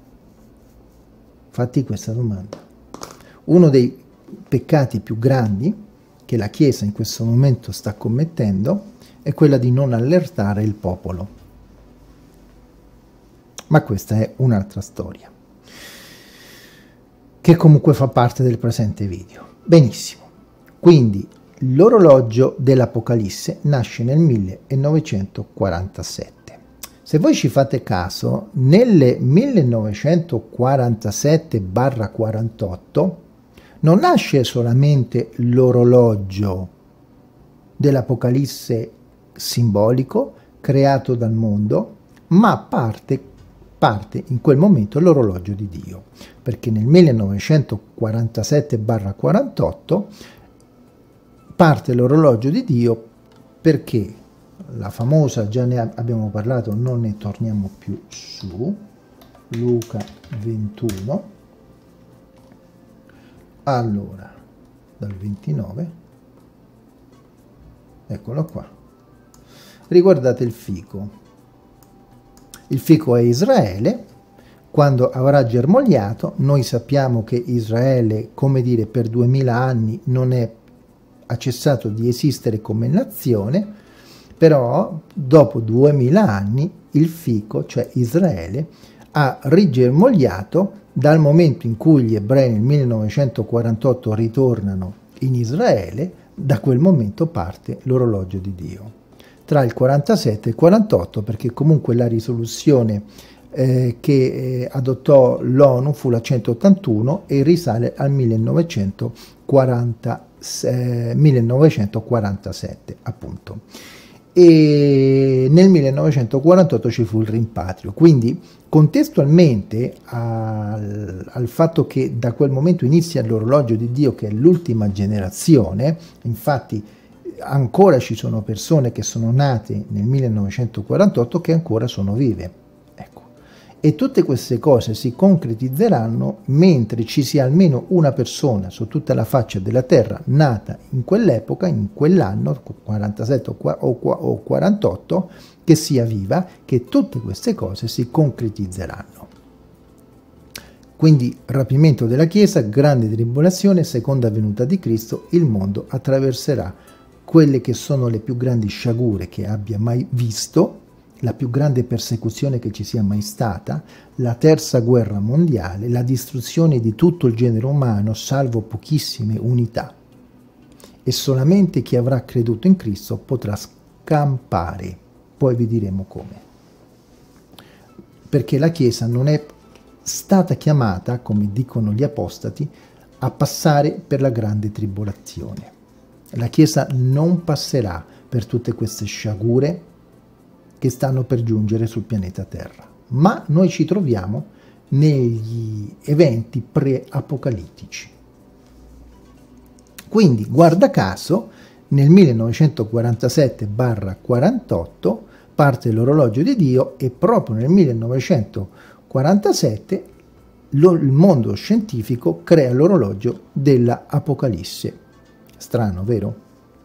Fatti questa domanda. Uno dei peccati più grandi che la Chiesa in questo momento sta commettendo è quella di non allertare il popolo. Ma questa è un'altra storia, che comunque fa parte del presente video. Benissimo, quindi l'orologio dell'Apocalisse nasce nel 1947. Se voi ci fate caso, nel 1947-48 non nasce solamente l'orologio dell'Apocalisse simbolico creato dal mondo, ma parte in quel momento l'orologio di Dio, perché nel 1947-48 parte l'orologio di Dio perché la famosa, già ne abbiamo parlato, non ne torniamo più su, Luca 21, allora, dal 29, eccolo qua, riguardate il fico. Il fico è Israele. Quando avrà germogliato, noi sappiamo che Israele, come dire, per 2000 anni ha cessato di esistere come nazione, però dopo 2000 anni il fico, cioè Israele, ha rigermogliato dal momento in cui gli ebrei nel 1948 ritornano in Israele. Da quel momento parte l'orologio di Dio. Tra il 47 e il 48, perché comunque la risoluzione che adottò l'ONU fu la 181 e risale al 1947 appunto, e nel 1948 ci fu il rimpatrio. Quindi contestualmente al fatto che da quel momento inizia l'orologio di Dio, che è l'ultima generazione, infatti ancora ci sono persone che sono nate nel 1948 che ancora sono vive. E tutte queste cose si concretizzeranno mentre ci sia almeno una persona su tutta la faccia della terra nata in quell'epoca, in quell'anno, 47 o 48, che sia viva, che tutte queste cose si concretizzeranno. Quindi rapimento della Chiesa, grande tribolazione, seconda venuta di Cristo, il mondo attraverserà quelle che sono le più grandi sciagure che abbia mai visto, la più grande persecuzione che ci sia mai stata, la terza guerra mondiale, la distruzione di tutto il genere umano, salvo pochissime unità. E solamente chi avrà creduto in Cristo potrà scampare. Poi vi diremo come. Perché la Chiesa non è stata chiamata, come dicono gli apostati, a passare per la grande tribolazione. La Chiesa non passerà per tutte queste sciagure che stanno per giungere sul pianeta Terra, ma noi ci troviamo negli eventi pre-apocalittici. Quindi, guarda caso, nel 1947-48 parte l'orologio di Dio e proprio nel 1947 il mondo scientifico crea l'orologio della Apocalisse. Strano, vero?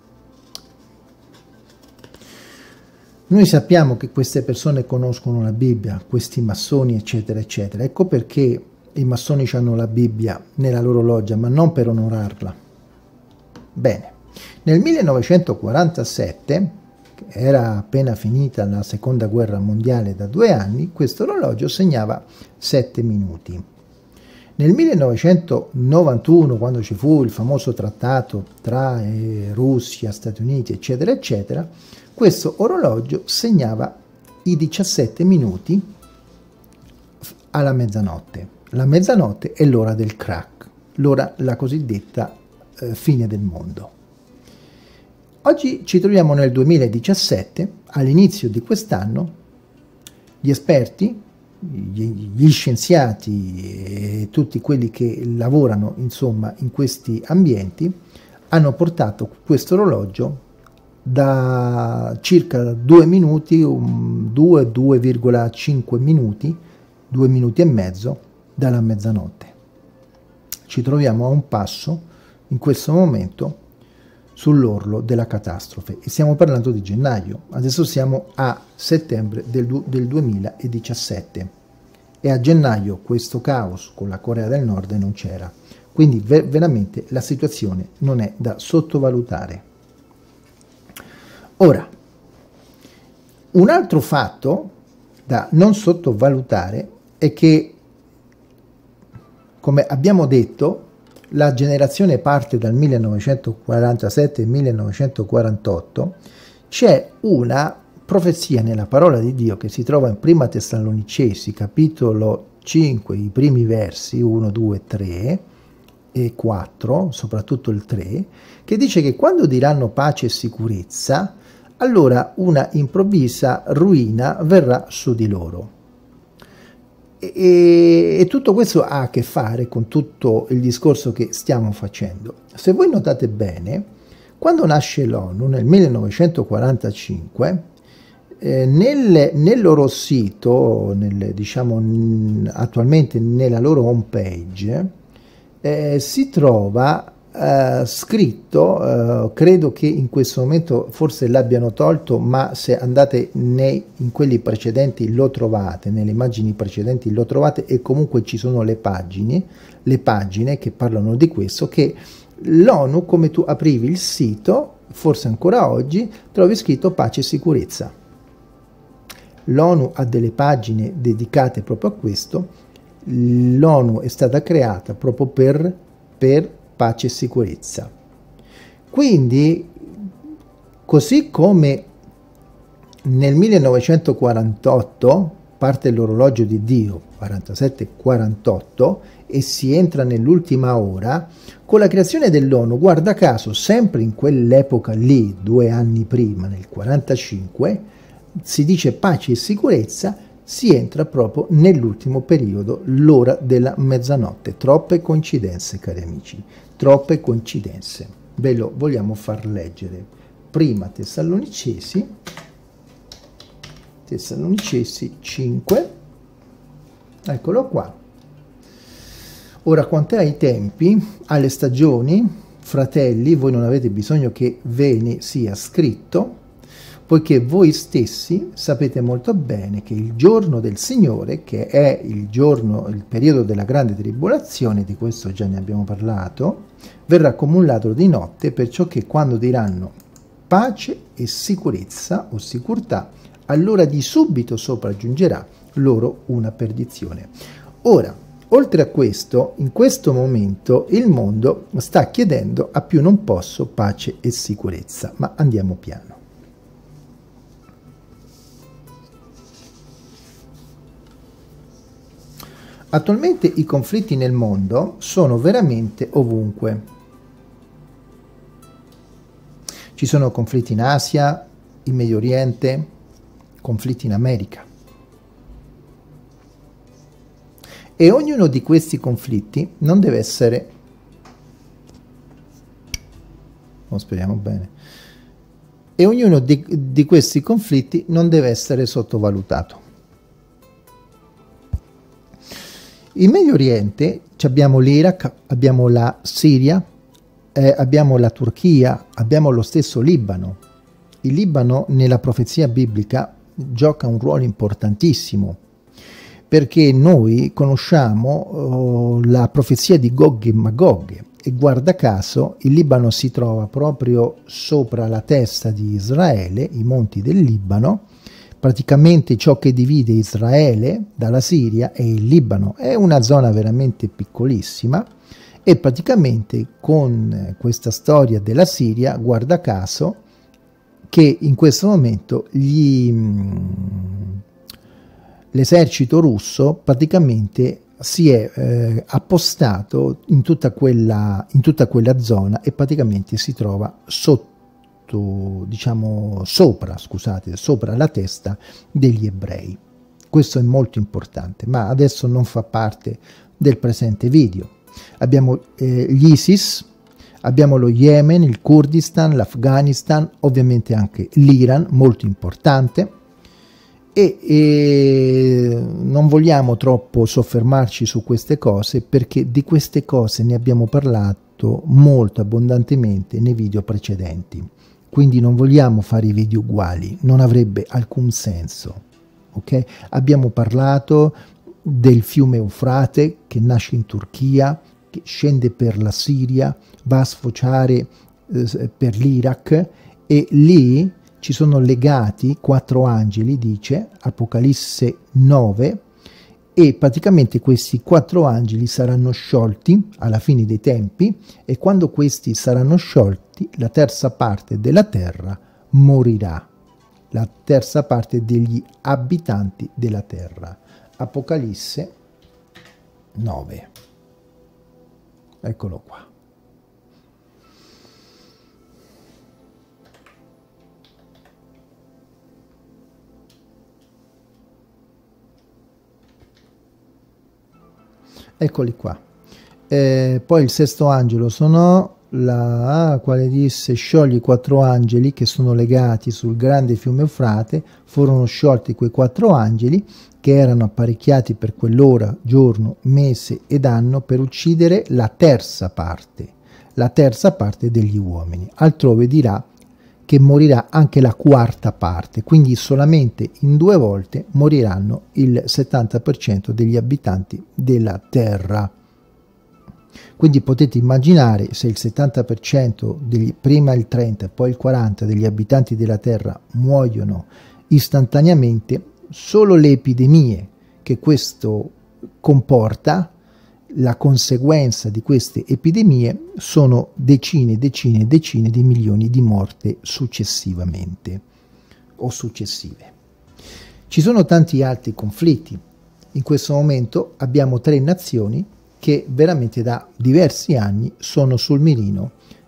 Noi sappiamo che queste persone conoscono la Bibbia, questi massoni, eccetera, eccetera. Ecco perché i massoni hanno la Bibbia nella loro loggia, ma non per onorarla. Bene, nel 1947, che era appena finita la seconda guerra mondiale da 2 anni, questo orologio segnava 7 minuti. Nel 1991, quando ci fu il famoso trattato tra Russia, Stati Uniti, eccetera, eccetera, questo orologio segnava i 17 minuti alla mezzanotte. La mezzanotte è l'ora del crack, l'ora, la cosiddetta fine del mondo. Oggi ci troviamo nel 2017, all'inizio di quest'anno, gli esperti, gli scienziati e tutti quelli che lavorano insomma in questi ambienti hanno portato questo orologio da circa 2 minuti, 2,5 minuti, 2 minuti e mezzo dalla mezzanotte. Ci troviamo a un passo in questo momento sull'orlo della catastrofe e stiamo parlando di gennaio. Adesso siamo a settembre del 2017 e a gennaio questo caos con la Corea del Nord non c'era, quindi veramente la situazione non è da sottovalutare. Ora, un altro fatto da non sottovalutare è che, come abbiamo detto, la generazione parte dal 1947 al 1948, c'è una profezia nella parola di Dio che si trova in Prima Tessalonicesi, capitolo 5, i primi versi 1, 2, 3 e 4, soprattutto il 3, che dice che quando diranno pace e sicurezza, allora una improvvisa ruina verrà su di loro. E tutto questo ha a che fare con tutto il discorso che stiamo facendo. Se voi notate bene, quando nasce l'ONU nel 1945, Nel loro sito, diciamo, attualmente nella loro home page, si trova scritto, credo che in questo momento forse l'abbiano tolto, ma se andate in quelli precedenti lo trovate, nelle immagini precedenti lo trovate, e comunque ci sono le pagine che parlano di questo, che l'ONU, come tu aprivi il sito, forse ancora oggi, trovi scritto pace e sicurezza. L'ONU ha delle pagine dedicate proprio a questo. L'ONU è stata creata proprio per pace e sicurezza. Quindi, così come nel 1948 parte l'orologio di Dio, 47-48, e si entra nell'ultima ora, con la creazione dell'ONU, guarda caso, sempre in quell'epoca lì, 2 anni prima, nel 45, si dice pace e sicurezza, si entra proprio nell'ultimo periodo, l'ora della mezzanotte. Troppe coincidenze, cari amici, troppe coincidenze. Ve lo vogliamo far leggere. Prima Tessalonicesi 5, eccolo qua. Ora, quanto ai tempi, alle stagioni, fratelli, voi non avete bisogno che ve ne sia scritto, poiché voi stessi sapete molto bene che il giorno del Signore, che è il periodo della grande tribolazione, di questo già ne abbiamo parlato, verrà come un ladro di notte, perciò che quando diranno pace e sicurezza o sicurtà, allora di subito sopraggiungerà loro una perdizione. Ora, oltre a questo, in questo momento il mondo sta chiedendo a più non posso pace e sicurezza, ma andiamo piano. Attualmente i conflitti nel mondo sono veramente ovunque. Ci sono conflitti in Asia, in Medio Oriente, conflitti in America. E ognuno di questi conflitti non deve essere, speriamo bene, e ognuno di questi conflitti non deve essere sottovalutato. In Medio Oriente abbiamo l'Iraq, abbiamo la Siria, abbiamo la Turchia, abbiamo lo stesso Libano. Il Libano nella profezia biblica gioca un ruolo importantissimo, perché noi conosciamo la profezia di Gog e Magog, e guarda caso il Libano si trova proprio sopra la testa di Israele, i monti del Libano. Praticamente ciò che divide Israele dalla Siria è il Libano, è una zona veramente piccolissima, e praticamente con questa storia della Siria, guarda caso che in questo momento l'esercito russo praticamente si è appostato in tutta quella zona, e praticamente si trova sopra la testa degli ebrei. Questo è molto importante, ma adesso non fa parte del presente video. Abbiamo gli ISIS, abbiamo lo Yemen, il Kurdistan, l'Afghanistan, ovviamente anche l'Iran, molto importante, e non vogliamo troppo soffermarci su queste cose, perché di queste cose ne abbiamo parlato molto abbondantemente nei video precedenti. Quindi non vogliamo fare i video uguali, non avrebbe alcun senso, ok? Abbiamo parlato del fiume Eufrate che nasce in Turchia, che scende per la Siria, va a sfociare per l'Iraq, e lì ci sono legati 4 angeli, dice Apocalisse 9, e praticamente questi 4 angeli saranno sciolti alla fine dei tempi, e quando questi saranno sciolti la terza parte della terra morirà, la terza parte degli abitanti della terra. Apocalisse 9, eccolo qua. Eccoli qua. Poi il sesto angelo suonò, quale disse sciogli i 4 angeli che sono legati sul grande fiume Eufrate, furono sciolti quei 4 angeli che erano apparecchiati per quell'ora, giorno, mese ed anno per uccidere la terza parte degli uomini. Altrove dirà che morirà anche la quarta parte, quindi solamente in 2 volte moriranno il 70% degli abitanti della terra. Quindi potete immaginare, se il 70% prima il 30 e poi il 40 degli abitanti della terra muoiono istantaneamente, solo le epidemie che questo comporta, la conseguenza di queste epidemie sono decine di milioni di morti successivamente o successive. Ci sono tanti altri conflitti. In questo momento abbiamo 3 nazioni che veramente da diversi anni sono sul mirino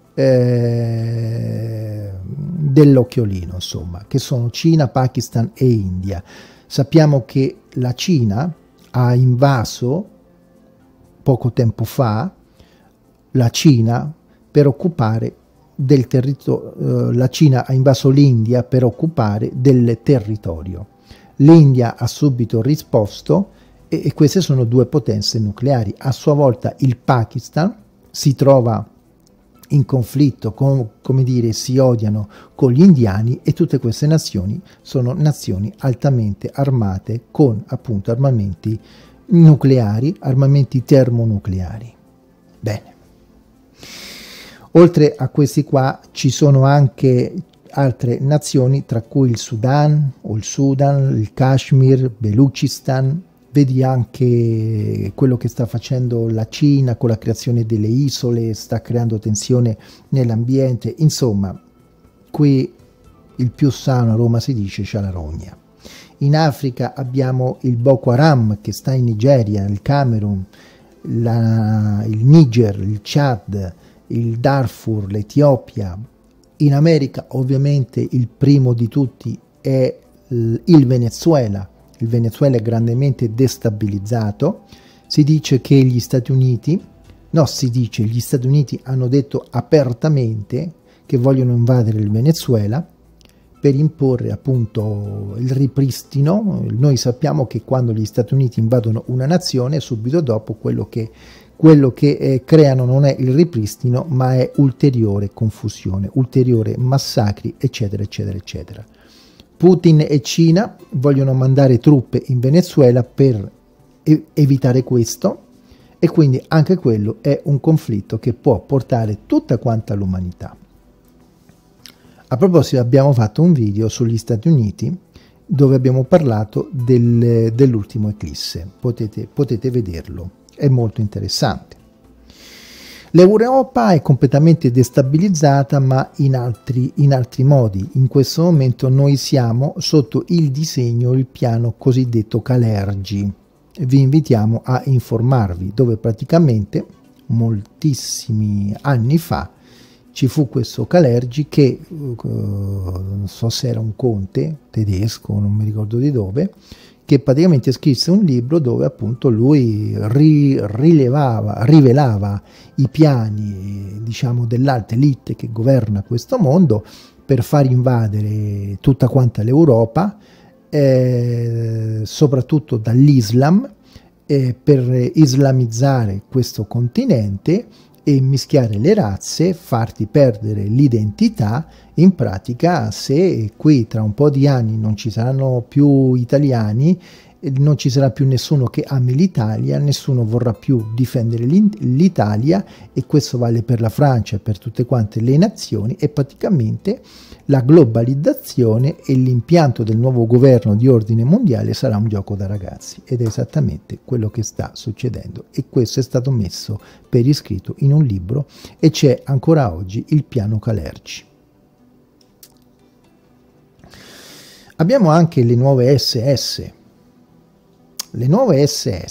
dell'occhiolino, insomma, che sono Cina, Pakistan e India. Sappiamo che la Cina ha invaso poco tempo fa la Cina per occupare del territorio, la Cina ha invaso l'India per occupare del territorio. L'India ha subito risposto e queste sono 2 potenze nucleari. A sua volta il Pakistan si trova in conflitto, come dire, si odiano con gli indiani, e tutte queste nazioni sono nazioni altamente armate con appunto armamenti nucleari, armamenti termonucleari. Bene. Oltre a questi qua ci sono anche altre nazioni, tra cui il Sudan o il Sudan, il Kashmir, Belucistan. Vedi anche quello che sta facendo la Cina con la creazione delle isole, sta creando tensione nell'ambiente. Insomma, qui il più sano, a Roma si dice, c'ha la rogna. In Africa abbiamo il Boko Haram che sta in Nigeria, il Camerun, il Niger, il Chad, il Darfur, l'Etiopia. In America ovviamente il primo di tutti è il Venezuela. Il Venezuela è grandemente destabilizzato. Si dice che gli Stati Uniti hanno detto apertamente che vogliono invadere il Venezuela per imporre appunto il ripristino. Noi sappiamo che quando gli Stati Uniti invadono una nazione, subito dopo quello che creano non è il ripristino, ma è ulteriore confusione, ulteriore massacri, eccetera, eccetera, eccetera. Putin e Cina vogliono mandare truppe in Venezuela per evitare questo, e quindi anche quello è un conflitto che può portare tutta quanta l'umanità. A proposito, abbiamo fatto un video sugli Stati Uniti dove abbiamo parlato dell'ultimo eclisse, potete vederlo, è molto interessante. L'Europa è completamente destabilizzata, ma in altri modi. In questo momento noi siamo sotto il disegno, il piano cosiddetto Kalergi. Vi invitiamo a informarvi, dove praticamente moltissimi anni fa ci fu questo Kalergi che, non so se era un conte tedesco, non mi ricordo di dove, che praticamente scrisse un libro dove appunto lui rivelava i piani, diciamo, dell'alta elite che governa questo mondo per far invadere tutta quanta l'Europa, soprattutto dall'Islam, per islamizzare questo continente e mischiare le razze, farti perdere l'identità. In pratica, se qui tra un po' di anni non ci saranno più italiani, non ci sarà più nessuno che ami l'Italia, nessuno vorrà più difendere l'Italia, e questo vale per la Francia e per tutte quante le nazioni, e praticamente la globalizzazione e l'impianto del nuovo governo di ordine mondiale sarà un gioco da ragazzi, ed è esattamente quello che sta succedendo, e questo è stato messo per iscritto in un libro e c'è ancora oggi il piano Kalergi. Abbiamo anche le nuove SS. Le nuove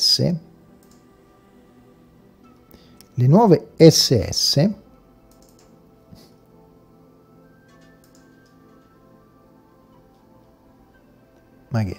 SS ma che è?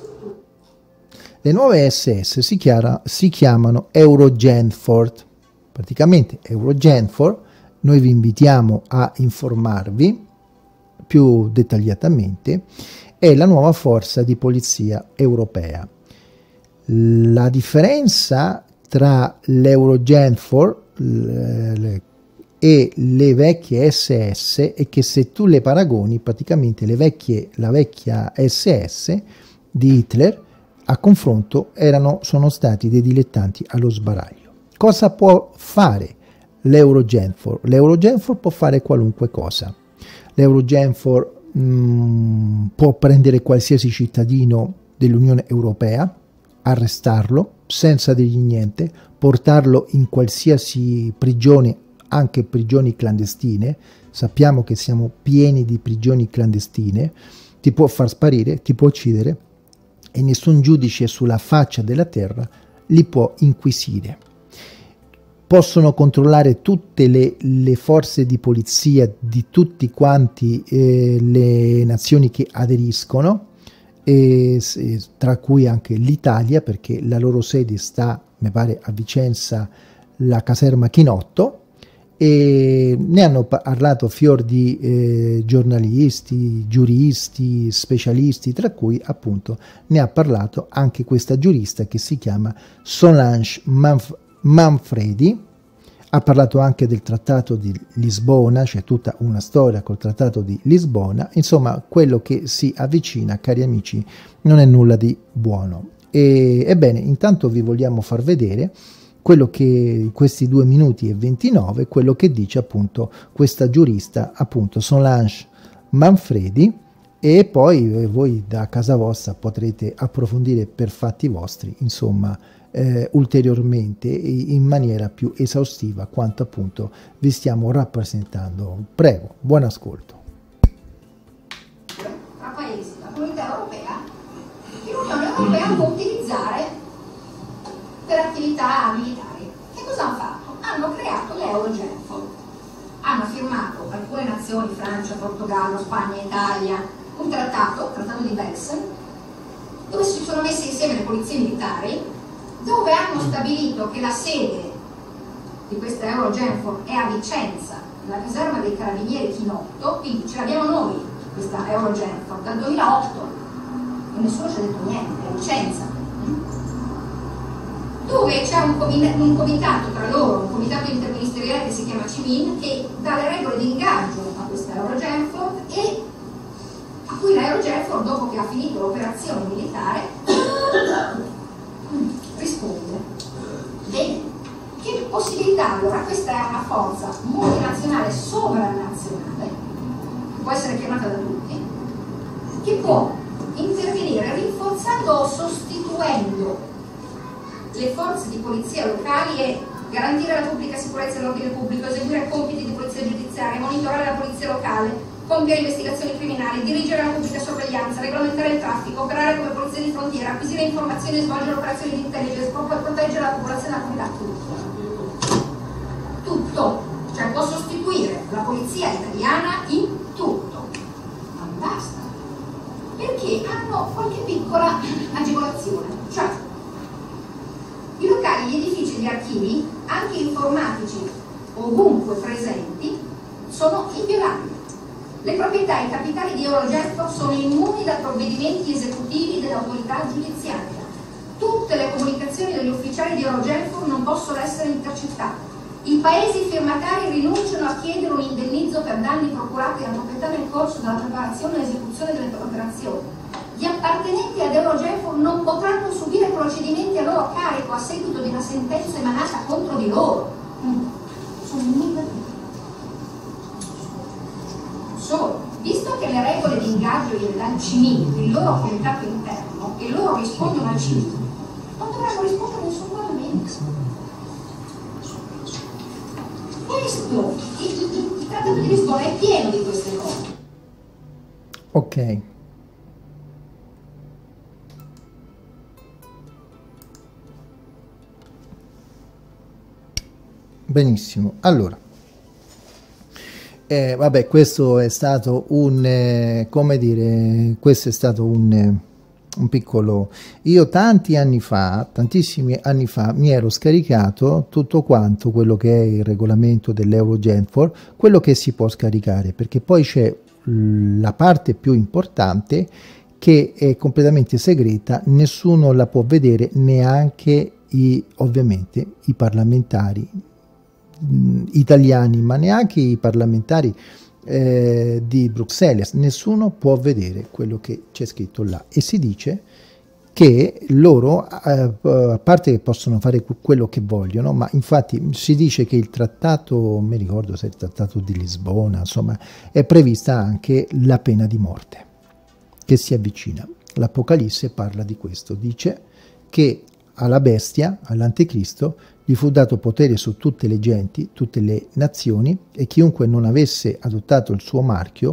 Le nuove SS si chiamano Eurogenfort, Praticamente Eurogenfor, noi vi invitiamo a informarvi più dettagliatamente, è la nuova forza di polizia europea. La differenza tra l'Eurogenfor e le vecchie SS è che se tu le paragoni, praticamente la vecchia SS di Hitler a confronto sono stati dei dilettanti allo sbaraglio. Cosa può fare l'Eurogenfor? L'Eurogenfor può fare qualunque cosa. L'Eurogenfor può prendere qualsiasi cittadino dell'Unione Europea, arrestarlo senza dirgli niente, portarlo in qualsiasi prigione, anche prigioni clandestine. Sappiamo che siamo pieni di prigioni clandestine. Ti può far sparire, ti può uccidere e nessun giudice sulla faccia della terra li può inquisire. Possono controllare tutte le forze di polizia di tutti quanti le nazioni che aderiscono, tra cui anche l'Italia, perché la loro sede sta, mi pare, a Vicenza, la caserma Chinotto, e ne hanno parlato fior di giornalisti, giuristi, specialisti, tra cui appunto ne ha parlato anche questa giurista che si chiama Solange Manfredi. Ha parlato anche del Trattato di Lisbona, c'è tutta una storia col Trattato di Lisbona. Insomma, quello che si avvicina, cari amici, non è nulla di buono. Ebbene, intanto vi vogliamo far vedere quello che questi 2 minuti e 29, quello che dice appunto questa giurista, appunto Solange Manfredi, e poi voi da casa vostra potrete approfondire per fatti vostri, insomma, ulteriormente in maniera più esaustiva quanto appunto vi stiamo rappresentando. Prego, buon ascolto. Tra paesi, la comunità europea, che l'Unione Europea può utilizzare per attività militari. Che cosa hanno fatto? Hanno creato l'Eurogenfor. Hanno firmato alcune nazioni, Francia, Portogallo, Spagna, Italia, un trattato, il trattato di Belsen, dove si sono messe insieme le polizie militari, dove hanno stabilito che la sede di questa Eurogenfor è a Vicenza, nella caserma dei carabinieri Chinotto, quindi ce l'abbiamo noi, questa Eurogenfor, dal 2008, e nessuno ci ha detto niente, a Vicenza, dove c'è un comitato tra loro, un comitato interministeriale che si chiama CIMIN, che dà le regole di ingaggio a questa Eurogenfor e a cui la Eurogenfor, dopo che ha finito l'operazione militare, risponde. Bene, che possibilità allora? Questa è una forza multinazionale sovranazionale, che può essere chiamata da tutti, che può intervenire rinforzando o sostituendo le forze di polizia locali e garantire la pubblica sicurezza e l'ordine pubblico, eseguire compiti di polizia giudiziaria, monitorare la polizia locale, compiere investigazioni criminali, dirigere la pubblica sorveglianza, regolamentare il traffico, operare come polizia di frontiera, acquisire informazioni e svolgere operazioni di intelligence, proteggere la popolazione a comunità. Tutto, cioè può sostituire la polizia italiana in tutto, ma non basta, perché hanno qualche piccola agevolazione, cioè i locali, gli edifici e gli archivi, anche informatici ovunque presenti, sono inviolabili. Le proprietà e i capitali di Eurogenfor sono immuni da provvedimenti esecutivi dell'autorità giudiziaria. Tutte le comunicazioni degli ufficiali di Eurogenfor non possono essere intercettate. I paesi firmatari rinunciano a chiedere un indennizzo per danni procurati alla proprietà nel corso della preparazione e esecuzione delle operazioni. Gli appartenenti ad Eurogenfor non potranno subire procedimenti a loro carico a seguito di una sentenza emanata contro di loro. Sono negativi. Solo, visto che le regole di ingaggio dal CIMIN, il loro comitato interno, e loro rispondono al CIMIN, non dovranno rispondere nessun parlamento. Questo, il trattato di Lisbona è pieno di queste cose. Ok. Benissimo, allora, vabbè, questo è stato un, come dire, questo è stato un Io tanti anni fa, tantissimi anni fa, mi ero scaricato tutto quanto quello che è il regolamento dell'Eurogenfor, quello che si può scaricare, perché poi c'è la parte più importante che è completamente segreta, nessuno la può vedere, neanche ovviamente i parlamentari italiani, ma neanche i parlamentari di Bruxelles, nessuno può vedere quello che c'è scritto là, e si dice che loro, a parte che possono fare quello che vogliono, ma infatti si dice che il trattato, mi ricordo se è il trattato di Lisbona, insomma, è prevista anche la pena di morte che si avvicina. L'Apocalisse parla di questo, dice che alla bestia, all'anticristo, gli fu dato potere su tutte le genti, tutte le nazioni, e chiunque non avesse adottato il suo marchio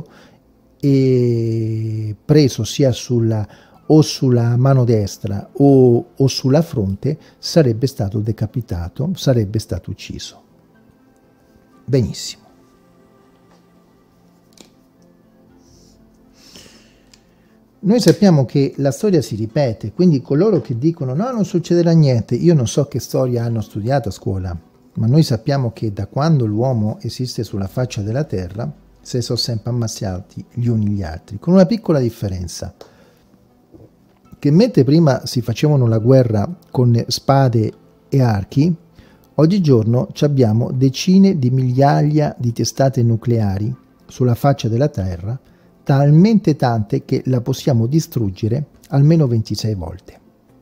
e preso sia o sulla mano destra o sulla fronte sarebbe stato decapitato, sarebbe stato ucciso. Benissimo. Noi sappiamo che la storia si ripete, quindi coloro che dicono no, non succederà niente, io non so che storia hanno studiato a scuola, ma noi sappiamo che da quando l'uomo esiste sulla faccia della terra si sono sempre ammazzati gli uni gli altri, con una piccola differenza, che mentre prima si facevano la guerra con spade e archi, oggigiorno abbiamo decine di migliaia di testate nucleari sulla faccia della terra, talmente tante che la possiamo distruggere almeno 26 volte.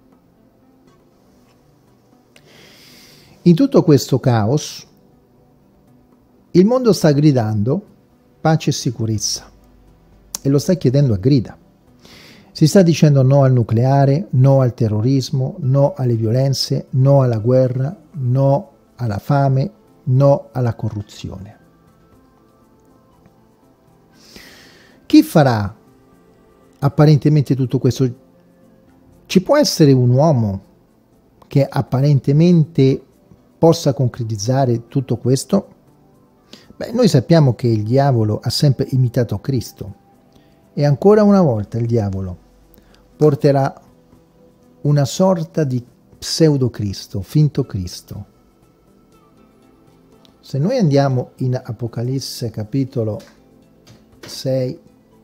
In tutto questo caos, il mondo sta gridando pace e sicurezza, e lo sta chiedendo a grida. Si sta dicendo no al nucleare, no al terrorismo, no alle violenze, no alla guerra, no alla fame, no alla corruzione. Chi farà apparentemente tutto questo? Ci può essere un uomo che apparentemente possa concretizzare tutto questo? Beh, noi sappiamo che il diavolo ha sempre imitato Cristo, e ancora una volta il diavolo porterà una sorta di pseudo Cristo, finto Cristo. Se noi andiamo in Apocalisse capitolo 6,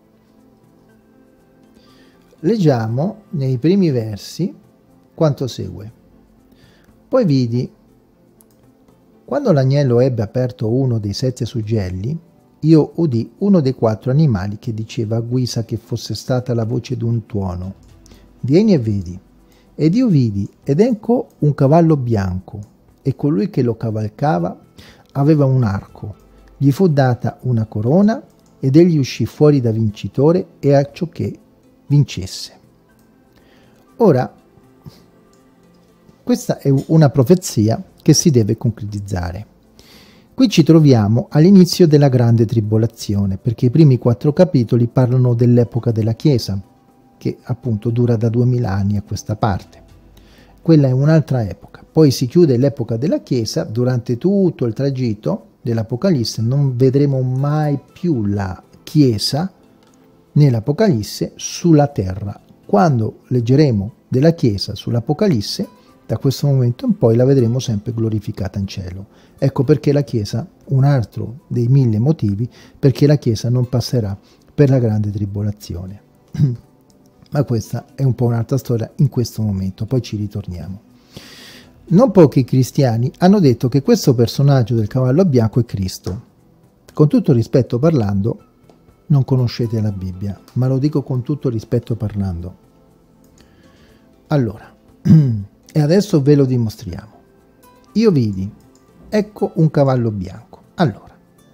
leggiamo nei primi versi quanto segue. Poi vidi, quando l'agnello ebbe aperto uno dei 7 suggelli, io udì uno dei 4 animali che diceva a guisa che fosse stata la voce d'un tuono: vieni e vedi. Ed io vidi, ed ecco un cavallo bianco, e colui che lo cavalcava aveva un arco, gli fu data una corona, ed egli uscì fuori da vincitore e acciò che vincesse. Ora, questa è una profezia che si deve concretizzare. Qui ci troviamo all'inizio della grande tribolazione, perché i primi 4 capitoli parlano dell'epoca della Chiesa, che appunto dura da 2000 anni a questa parte. Quella è un'altra epoca. Poi si chiude l'epoca della Chiesa. Durante tutto il tragitto dell'Apocalisse non vedremo mai più la Chiesa nell'Apocalisse sulla terra. Quando leggeremo della Chiesa sull'Apocalisse, da questo momento in poi la vedremo sempre glorificata in cielo. Ecco perché la Chiesa, un altro dei 1000 motivi perché la Chiesa non passerà per la grande tribolazione. Ma questa è un po' un'altra storia in questo momento, poi ci ritorniamo. Non pochi cristiani hanno detto che questo personaggio del cavallo bianco è Cristo. Con tutto rispetto parlando, non conoscete la Bibbia, ma lo dico con tutto rispetto parlando. Allora, e adesso ve lo dimostriamo. Io vidi, ecco un cavallo bianco. Allora,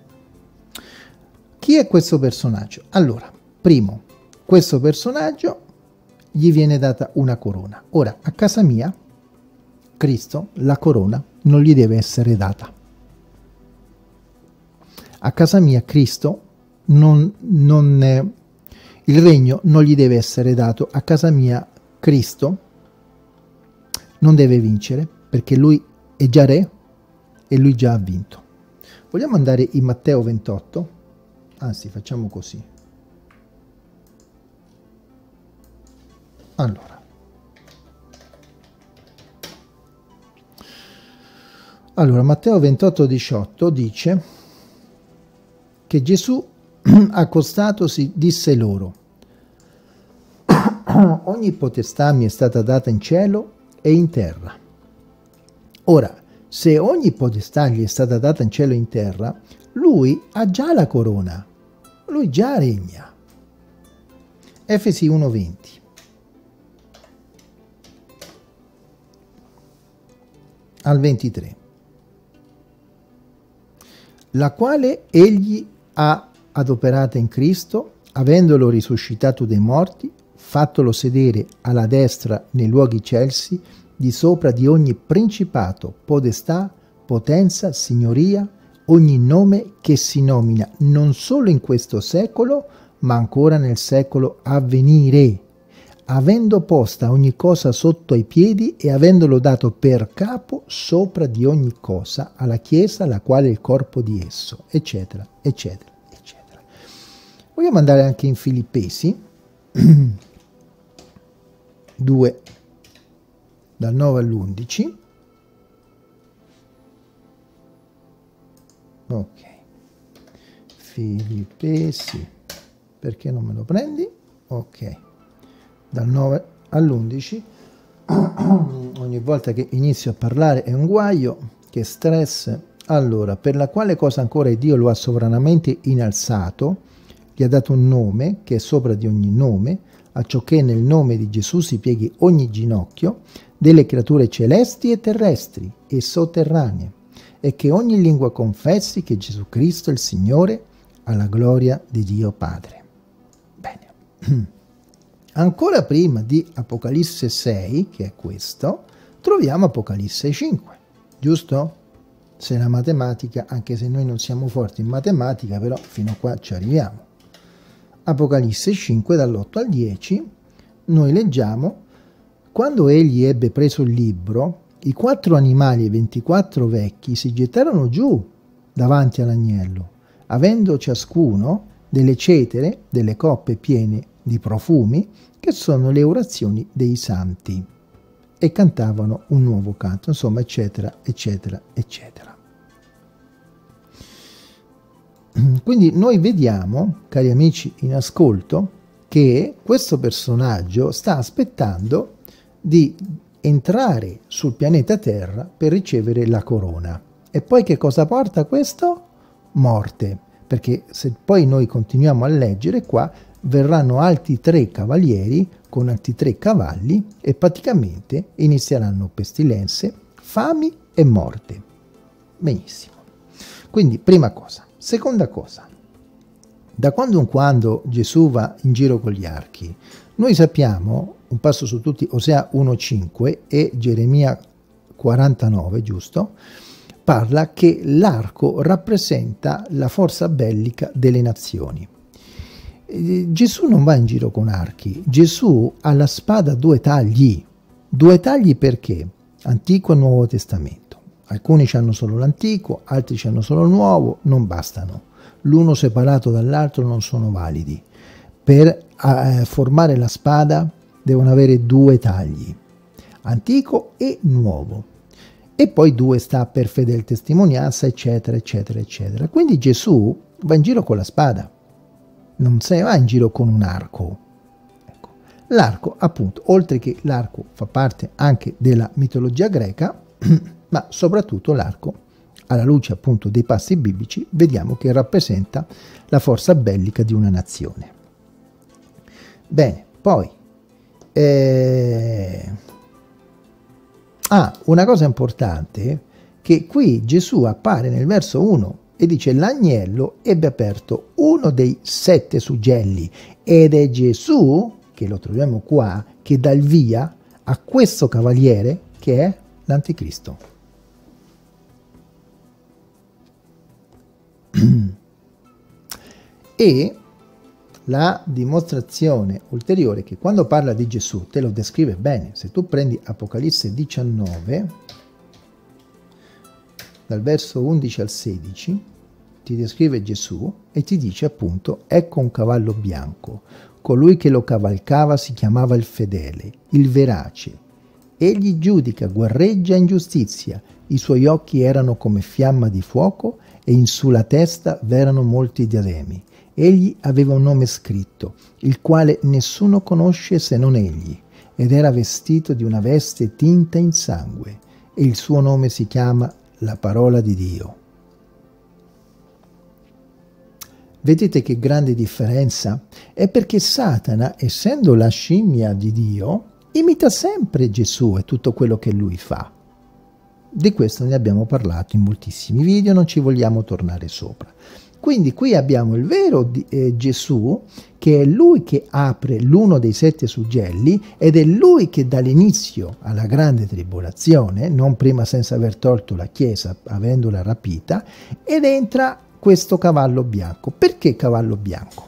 chi è questo personaggio? Allora, primo, questo personaggio gli viene data una corona. Ora, a casa mia, Cristo, la corona non gli deve essere data. A casa mia, Cristo, il regno non gli deve essere dato. A casa mia, Cristo non deve vincere, perché lui è già re e lui già ha vinto. Vogliamo andare in Matteo 28? Anzi, facciamo così. Allora, Matteo 28,18 dice che Gesù, accostatosi, disse loro: ogni potestà mi è stata data in cielo e in terra. Ora, se ogni potestà gli è stata data in cielo e in terra, lui ha già la corona, lui già regna. Efesi 1,20. Al 23. La quale egli ha adoperata in Cristo, avendolo risuscitato dai morti, fattolo sedere alla destra nei luoghi celsi, di sopra di ogni principato, potestà, potenza, signoria, ogni nome che si nomina non solo in questo secolo, ma ancora nel secolo a venire, avendo posta ogni cosa sotto ai piedi e avendolo dato per capo sopra di ogni cosa alla Chiesa, la quale è il corpo di esso, eccetera, eccetera, eccetera. Vogliamo andare anche in Filippesi 2, dal 9 all'11. Ok, Filippesi, perché non me lo prendi? Ok, dal 9 all'11. Ogni volta che inizio a parlare è un guaio, che stress. Allora, per la quale cosa ancora Dio lo ha sovranamente innalzato, gli ha dato un nome che è sopra di ogni nome, acciò che nel nome di Gesù si pieghi ogni ginocchio delle creature celesti e terrestri e sotterranee, e che ogni lingua confessi che Gesù Cristo è il Signore, alla gloria di Dio Padre. Bene. Ancora prima di Apocalisse 6, che è questo, troviamo Apocalisse 5, giusto? Se la matematica, anche se noi non siamo forti in matematica, però fino a qua ci arriviamo. Apocalisse 5, dall'8 al 10, noi leggiamo: quando egli ebbe preso il libro, i 4 animali e 24 vecchi si gettarono giù davanti all'agnello, avendo ciascuno delle cetere, delle coppe piene di profumi, che sono le orazioni dei santi, e cantavano un nuovo canto, insomma, eccetera, eccetera, eccetera. Quindi noi vediamo, cari amici in ascolto, che questo personaggio sta aspettando di entrare sul pianeta Terra per ricevere la corona. E poi che cosa porta questo? Morte, perché se poi noi continuiamo a leggere qua, verranno altri 3 cavalieri con altri 3 cavalli e praticamente inizieranno pestilenze, fami e morte. Benissimo. Quindi, prima cosa. Seconda cosa, da quando in quando Gesù va in giro con gli archi, noi sappiamo, un passo su tutti, Osea 1,5 e Geremia 49, giusto? Parla che l'arco rappresenta la forza bellica delle nazioni. Gesù non va in giro con archi, Gesù ha la spada a 2 tagli. 2 tagli perché? Antico e Nuovo Testamento. Alcuni hanno solo l'antico, altri hanno solo il nuovo, non bastano. L'uno separato dall'altro non sono validi. Per formare la spada devono avere 2 tagli, antico e nuovo. E poi 2 sta per fedele testimonianza, eccetera, eccetera, eccetera. Quindi Gesù va in giro con la spada, non se ne va in giro con un arco. Ecco. L'arco, appunto, oltre che l'arco fa parte anche della mitologia greca, ma soprattutto l'arco, alla luce appunto dei passi biblici, vediamo che rappresenta la forza bellica di una nazione. Bene, poi una cosa importante, che qui Gesù appare nel verso 1 e dice: l'agnello ebbe aperto uno dei 7 suggelli, ed è Gesù, che lo troviamo qua, che dà il via a questo cavaliere che è l'anticristo. E la dimostrazione ulteriore che quando parla di Gesù te lo descrive bene. Se tu prendi Apocalisse 19, dal verso 11 al 16, ti descrive Gesù e ti dice appunto: ecco un cavallo bianco, Colui che lo cavalcava si chiamava il fedele, il verace. Egli giudica, guerreggia in giustizia. I suoi occhi erano come fiamma di fuoco e in sulla testa v'erano molti diademi. Egli aveva un nome scritto, il quale nessuno conosce se non egli, ed era vestito di una veste tinta in sangue, e il suo nome si chiama la parola di Dio. Vedete che grande differenza? È perché Satana, essendo la scimmia di Dio, imita sempre Gesù e tutto quello che lui fa. Di questo ne abbiamo parlato in moltissimi video, non ci vogliamo tornare sopra. Quindi qui abbiamo il vero Gesù, che è lui che apre l'uno dei 7 suggelli ed è lui che dà l'inizio alla grande tribolazione, non prima senza aver tolto la Chiesa, avendola rapita, ed entra questo cavallo bianco. Perché cavallo bianco?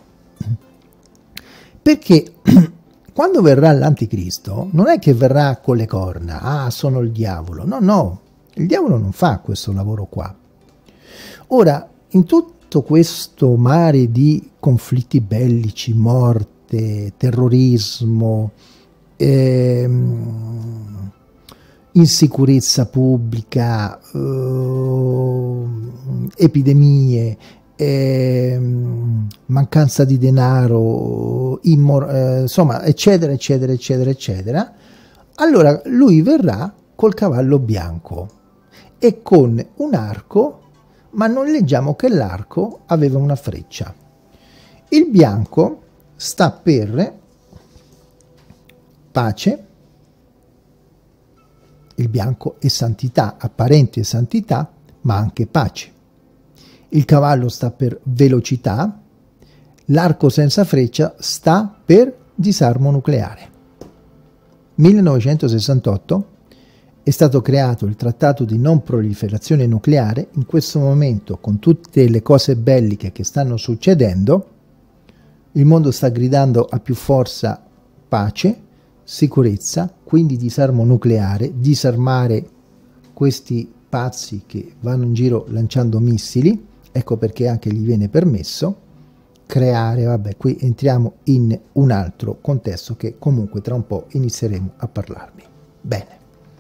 Perché quando verrà l'anticristo non è che verrà con le corna, ah sono il diavolo, no, il diavolo non fa questo lavoro qua. Ora, in tutto questo mare di conflitti bellici, morte, terrorismo, insicurezza pubblica, epidemie, mancanza di denaro, insomma, eccetera, eccetera, eccetera, eccetera, allora lui verrà col cavallo bianco e con un arco, ma non leggiamo che l'arco aveva una freccia. Il bianco sta per pace. Il bianco è santità, apparente santità, ma anche pace. Il cavallo sta per velocità, l'arco senza freccia sta per disarmo nucleare. 1968 è stato creato il trattato di non proliferazione nucleare. In questo momento, con tutte le cose belliche che stanno succedendo, il mondo sta gridando a più forza pace, sicurezza, quindi disarmo nucleare, disarmare questi pazzi che vanno in giro lanciando missili, ecco perché anche gli viene permesso creare, vabbè, qui entriamo in un altro contesto che comunque tra un po' inizieremo a parlarvi. Bene.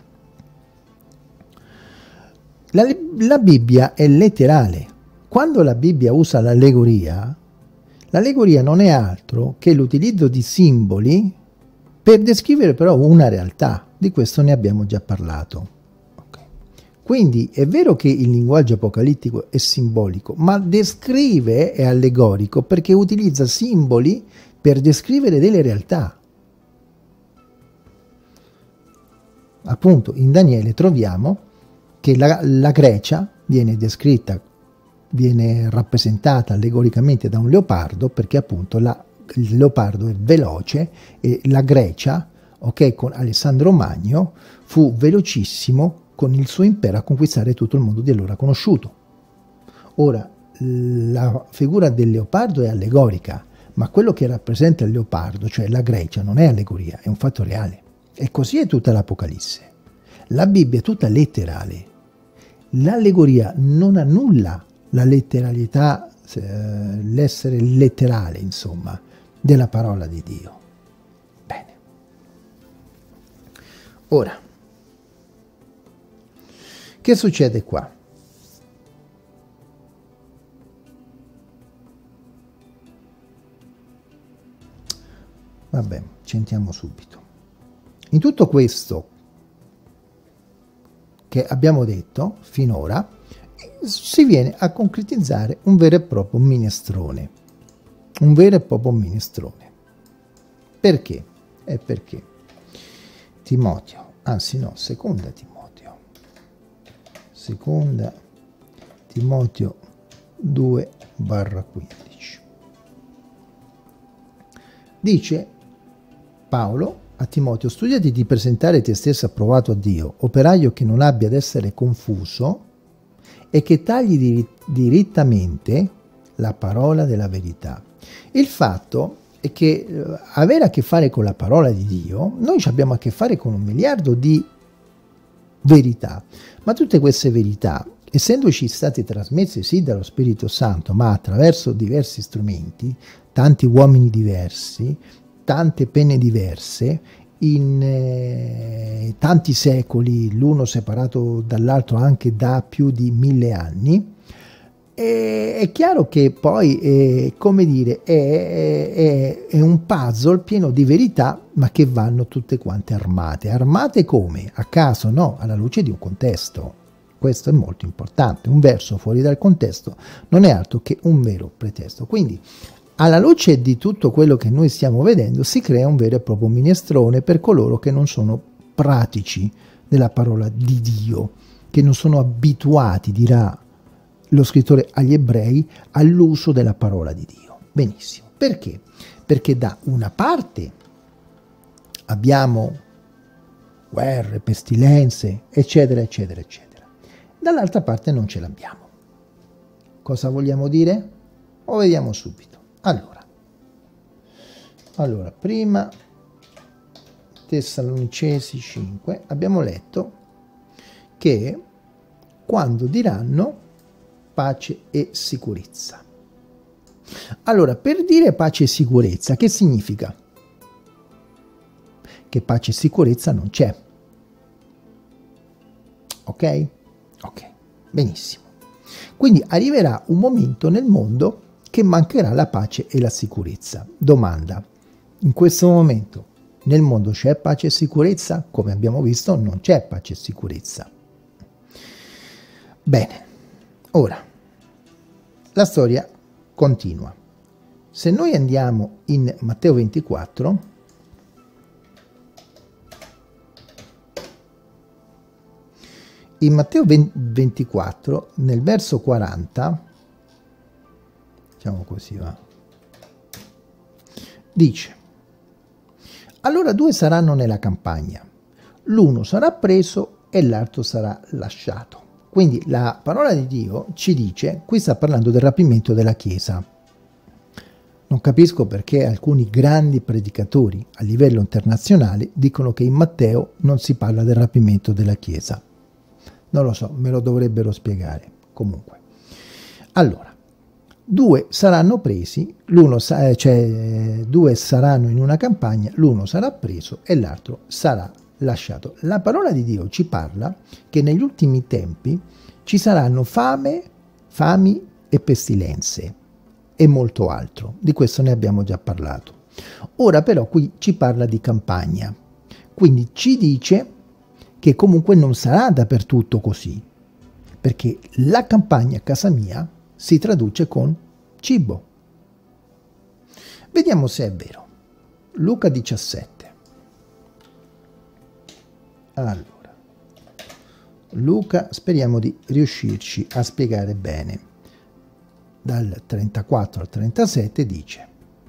La Bibbia è letterale. Quando la Bibbia usa l'allegoria non è altro che l'utilizzo di simboli per descrivere però una realtà. Di questo ne abbiamo già parlato. Okay. Quindi è vero che il linguaggio apocalittico è simbolico, ma descrive, è allegorico, perché utilizza simboli per descrivere delle realtà. Appunto, in Daniele troviamo che la Grecia viene descritta, viene rappresentata allegoricamente da un leopardo, perché appunto il leopardo è veloce e la Grecia, ok, con Alessandro Magno, fu velocissimo con il suo impero a conquistare tutto il mondo di allora conosciuto. Ora, la figura del leopardo è allegorica, ma quello che rappresenta il leopardo, cioè la Grecia, non è allegoria, è un fatto reale. E così è tutta l'Apocalisse. La Bibbia è tutta letterale. L'allegoria non annulla la letteralità, l'essere letterale, insomma, della parola di Dio. Bene. Ora, che succede qua? Vabbè, ci entriamo subito. In tutto questo che abbiamo detto finora, si viene a concretizzare un vero e proprio minestrone. Un vero e proprio minestrone. Perché? È perché Timoteo, anzi no, seconda Timoteo 2/15. Dice Paolo a Timoteo: studiati di presentare te stesso approvato a Dio, operaio che non abbia ad essere confuso e che tagli dirittamente la parola della verità. Il fatto è che avere a che fare con la parola di Dio, noi abbiamo a che fare con 1 miliardo di verità, ma tutte queste verità essendoci stati trasmessi sì dallo Spirito Santo, ma attraverso diversi strumenti, tanti uomini diversi, tante penne diverse, in tanti secoli, l'uno separato dall'altro anche da più di 1000 anni, è chiaro che poi, come dire, è un puzzle pieno di verità, ma che vanno tutte quante armate. Armate come? A caso? No, alla luce di un contesto. Questo è molto importante. Un verso fuori dal contesto non è altro che un mero pretesto. Quindi, alla luce di tutto quello che noi stiamo vedendo, si crea un vero e proprio minestrone per coloro che non sono pratici della parola di Dio, che non sono abituati, dirà lo scrittore agli ebrei, all'uso della parola di Dio. Benissimo. Perché? Perché da una parte abbiamo guerre, pestilenze, eccetera, eccetera, eccetera. Dall'altra parte non ce l'abbiamo. Cosa vogliamo dire? Lo vediamo subito. Allora, prima Tessalonicesi 5 abbiamo letto che quando diranno pace e sicurezza. Allora, per dire pace e sicurezza, che significa? Che pace e sicurezza non c'è. Ok? Ok, benissimo. Quindi arriverà un momento nel mondo che mancherà la pace e la sicurezza. Domanda: in questo momento nel mondo c'è pace e sicurezza? Come abbiamo visto, non c'è pace e sicurezza. Bene, ora la storia continua. Se noi andiamo in Matteo 24, in Matteo 24, nel verso 40, diciamo così, va, dice: allora due saranno nella campagna, l'uno sarà preso e l'altro sarà lasciato. Quindi la parola di Dio ci dice, qui sta parlando del rapimento della Chiesa. Non capisco perché alcuni grandi predicatori a livello internazionale dicono che in Matteo non si parla del rapimento della Chiesa. Non lo so, me lo dovrebbero spiegare. Comunque, allora, due saranno presi, due saranno in una campagna, l'uno sarà preso e l'altro sarà lasciato. La parola di Dio ci parla che negli ultimi tempi ci saranno fami e pestilenze e molto altro. Di questo ne abbiamo già parlato. Ora però qui ci parla di campagna, quindi ci dice che comunque non sarà dappertutto così, perché la campagna a casa mia si traduce con cibo. Vediamo se è vero. Luca 17. Allora, Luca, speriamo di riuscirci a spiegare bene. Dal 34 al 37 dice: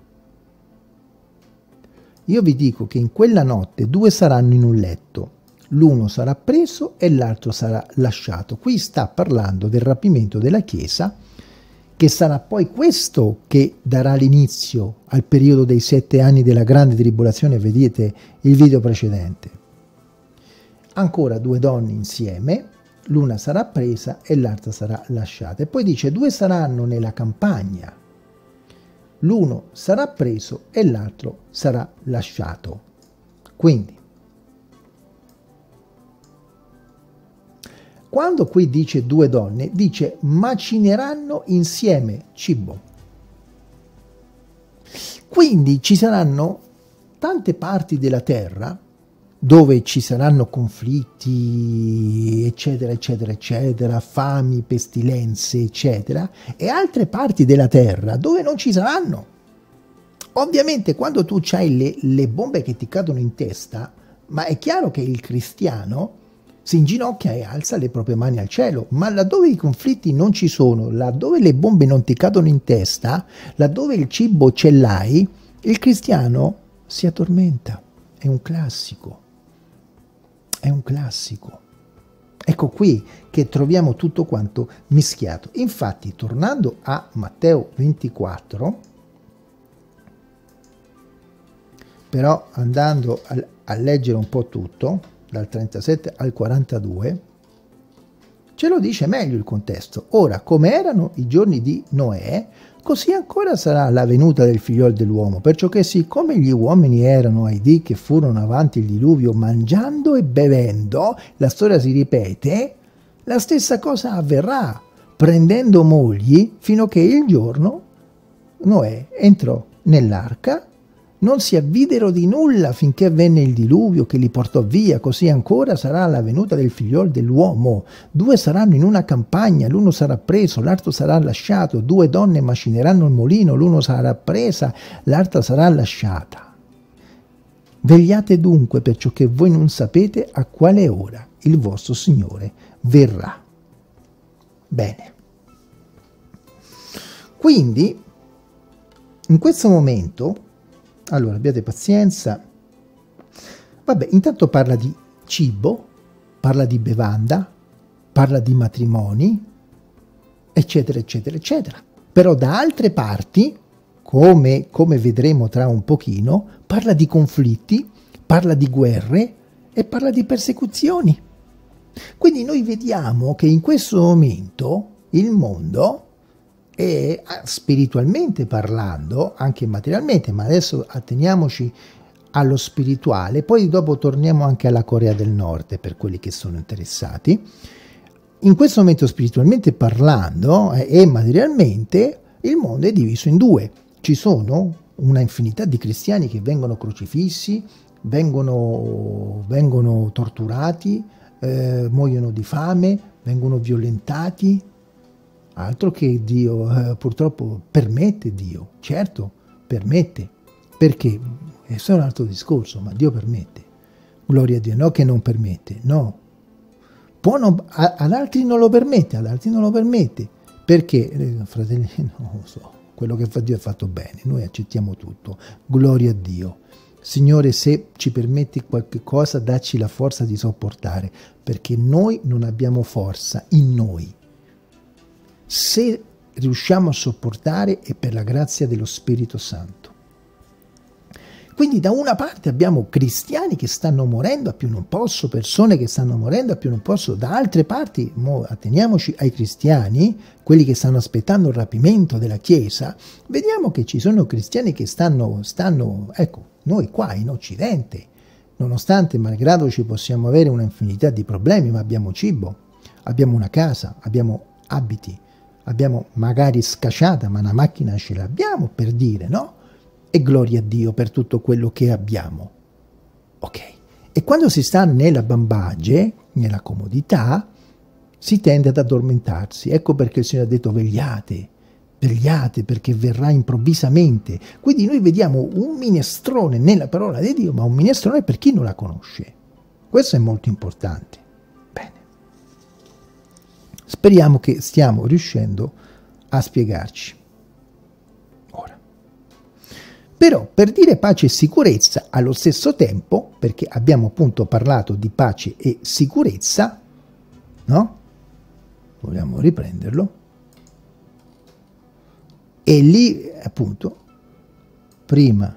io vi dico che in quella notte due saranno in un letto, l'uno sarà preso e l'altro sarà lasciato. Qui sta parlando del rapimento della Chiesa, che sarà poi questo che darà l'inizio al periodo dei 7 anni della grande tribolazione. Vedete il video precedente. Ancora due donne insieme, l'una sarà presa e l'altra sarà lasciata. E poi dice: due saranno nella campagna, l'uno sarà preso e l'altro sarà lasciato. Quindi, quando qui dice due donne, dice macineranno insieme cibo. Quindi ci saranno tante parti della terra dove ci saranno conflitti, eccetera, eccetera, eccetera, fami, pestilenze, eccetera, e altre parti della terra dove non ci saranno. Ovviamente quando tu hai le bombe che ti cadono in testa, ma è chiaro che il cristiano si inginocchia e alza le proprie mani al cielo, ma laddove i conflitti non ci sono, laddove le bombe non ti cadono in testa, laddove il cibo ce l'hai, il cristiano si addormenta. È un classico. È un classico. Ecco qui che troviamo tutto quanto mischiato. Infatti, tornando a Matteo 24, però andando a leggere un po' tutto, dal 37 al 42, Ce lo dice meglio il contesto. Ora, come erano i giorni di Noè, così ancora sarà la venuta del figliol dell'uomo, perciò che siccome gli uomini erano ai dì che furono avanti il diluvio mangiando e bevendo, la storia si ripete, la stessa cosa avverrà, prendendo mogli, fino a che il giorno Noè entrò nell'arca. Non si avvidero di nulla finché venne il diluvio che li portò via, così ancora sarà la venuta del figliol dell'uomo. 2 saranno in una campagna, l'uno sarà preso, l'altro sarà lasciato. 2 donne macineranno il molino, l'uno sarà presa, l'altra sarà lasciata. Vegliate dunque, perciò che voi non sapete a quale ora il vostro Signore verrà. Bene. Quindi, in questo momento, allora, abbiate pazienza. Vabbè, intanto parla di cibo, parla di bevanda, parla di matrimoni, eccetera, eccetera, eccetera. Però da altre parti, come vedremo tra un pochino, parla di conflitti, parla di guerre e parla di persecuzioni. Quindi noi vediamo che in questo momento il mondo, e spiritualmente parlando, anche materialmente, ma adesso atteniamoci allo spirituale, poi dopo torniamo anche alla Corea del Nord per quelli che sono interessati. In questo momento spiritualmente parlando e materialmente il mondo è diviso in 2. Ci sono una infinità di cristiani che vengono crocifissi, vengono torturati, muoiono di fame, vengono violentati. Altro che Dio purtroppo permette, Dio, certo, permette, perché questo è un altro discorso, ma Dio permette, gloria a Dio, no che non permette, no, ad altri non lo permette, perché, fratelli, non lo so, quello che fa Dio è fatto bene, noi accettiamo tutto, gloria a Dio. Signore, se ci permetti qualche cosa, dacci la forza di sopportare, perché noi non abbiamo forza in noi. Se riusciamo a sopportare è per la grazia dello Spirito Santo. Quindi da una parte abbiamo cristiani che stanno morendo a più non posso, persone che stanno morendo a più non posso, da altre parti, atteniamoci ai cristiani, quelli che stanno aspettando il rapimento della Chiesa, vediamo che ci sono cristiani che stanno ecco, noi qua in Occidente, nonostante, malgrado ci possiamo avere una infinità di problemi, ma abbiamo cibo, abbiamo una casa, abbiamo abiti, abbiamo magari scasciata, ma una macchina ce l'abbiamo, per dire, no? E gloria a Dio per tutto quello che abbiamo. Ok. E quando si sta nella bambagie, nella comodità, si tende ad addormentarsi. Ecco perché il Signore ha detto vegliate, vegliate perché verrà improvvisamente. Quindi noi vediamo un minestrone nella parola di Dio, ma un minestrone per chi non la conosce. Questo è molto importante. Speriamo che stiamo riuscendo a spiegarci. Ora. Però per dire pace e sicurezza allo stesso tempo, perché abbiamo appunto parlato di pace e sicurezza, no? Vogliamo riprenderlo. E lì appunto, prima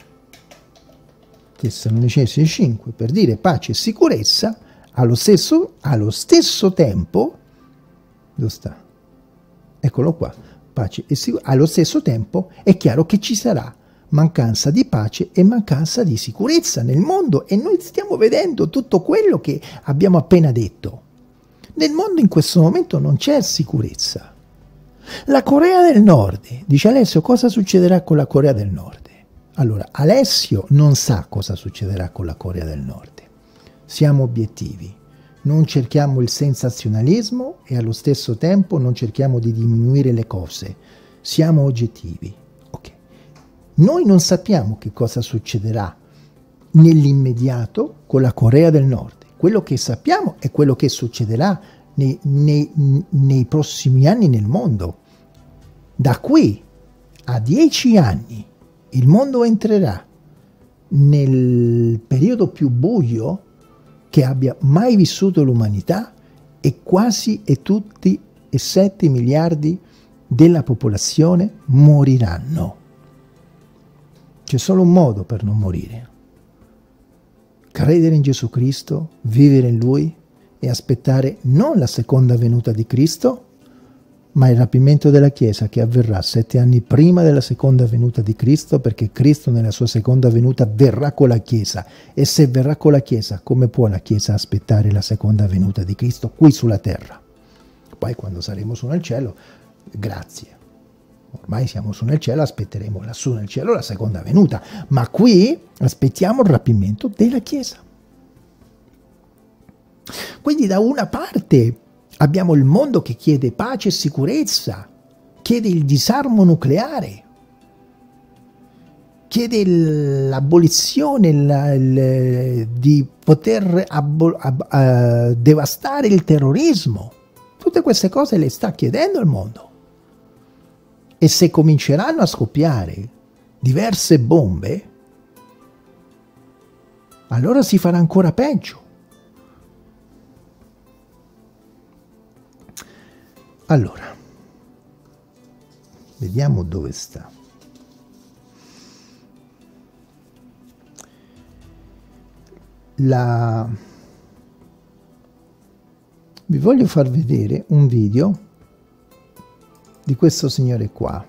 Tessalonicesi 5, per dire pace e sicurezza allo stesso tempo. Dove sta? Eccolo qua, pace e sicurezza. Allo stesso tempo è chiaro che ci sarà mancanza di pace e mancanza di sicurezza nel mondo e noi stiamo vedendo tutto quello che abbiamo appena detto. Nel mondo in questo momento non c'è sicurezza. La Corea del Nord, dice Alessio, cosa succederà con la Corea del Nord? Allora, Alessio non sa cosa succederà con la Corea del Nord. Siamo obiettivi. Non cerchiamo il sensazionalismo e allo stesso tempo non cerchiamo di diminuire le cose. Siamo oggettivi. Okay. Noi non sappiamo che cosa succederà nell'immediato con la Corea del Nord. Quello che sappiamo è quello che succederà nei prossimi anni nel mondo. Da qui a 10 anni il mondo entrerà nel periodo più buio che abbia mai vissuto l'umanità e quasi tutti e 7 miliardi della popolazione moriranno. C'è solo un modo per non morire: credere in Gesù Cristo, vivere in Lui e aspettare non la seconda venuta di Cristo, ma il rapimento della Chiesa, che avverrà 7 anni prima della seconda venuta di Cristo, perché Cristo nella sua seconda venuta verrà con la Chiesa. E se verrà con la Chiesa, come può la Chiesa aspettare la seconda venuta di Cristo qui sulla terra? Poi quando saremo su nel cielo, grazie. Ormai siamo su nel cielo, aspetteremo lassù nel cielo la seconda venuta, ma qui aspettiamo il rapimento della Chiesa. Quindi da una parte abbiamo il mondo che chiede pace e sicurezza, chiede il disarmo nucleare, chiede l'abolizione di poter devastare il terrorismo. Tutte queste cose le sta chiedendo il mondo. E se cominceranno a scoppiare diverse bombe, allora si farà ancora peggio. Allora, vediamo dove sta. Vi voglio far vedere un video di questo signore qua.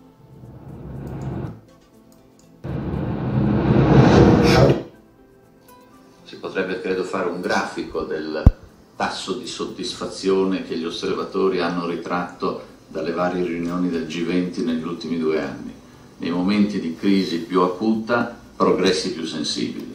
Si potrebbe, credo, fare un grafico del tasso di soddisfazione che gli osservatori hanno ritratto dalle varie riunioni del G20 negli ultimi 2 anni. Nei momenti di crisi più acuta, progressi più sensibili.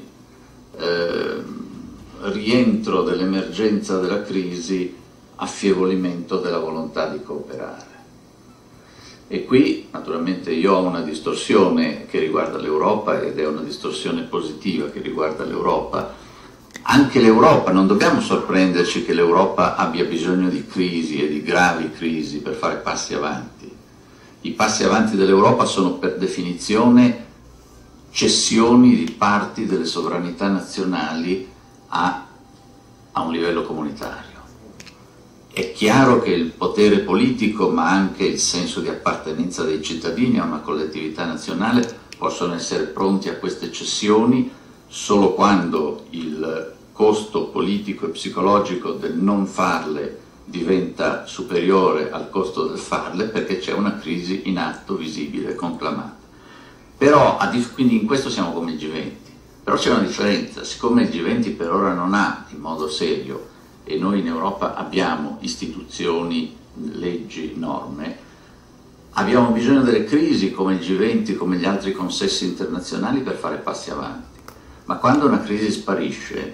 Rientro dell'emergenza della crisi, affievolimento della volontà di cooperare. E qui naturalmente io ho una distorsione che riguarda l'Europa, ed è una distorsione positiva che riguarda l'Europa. Anche l'Europa, non dobbiamo sorprenderci che l'Europa abbia bisogno di crisi e di gravi crisi per fare passi avanti. I passi avanti dell'Europa sono per definizione cessioni di parti delle sovranità nazionali a un livello comunitario. È chiaro che il potere politico, ma anche il senso di appartenenza dei cittadini a una collettività nazionale possono essere pronti a queste cessioni solo quando il costo politico e psicologico del non farle diventa superiore al costo del farle, perché c'è una crisi in atto, visibile, conclamata. Però, quindi in questo siamo come il G20, però c'è una differenza: siccome il G20 per ora non ha in modo serio, e noi in Europa abbiamo istituzioni, leggi, norme, abbiamo bisogno delle crisi come il G20, come gli altri consessi internazionali per fare passi avanti. Ma quando una crisi sparisce,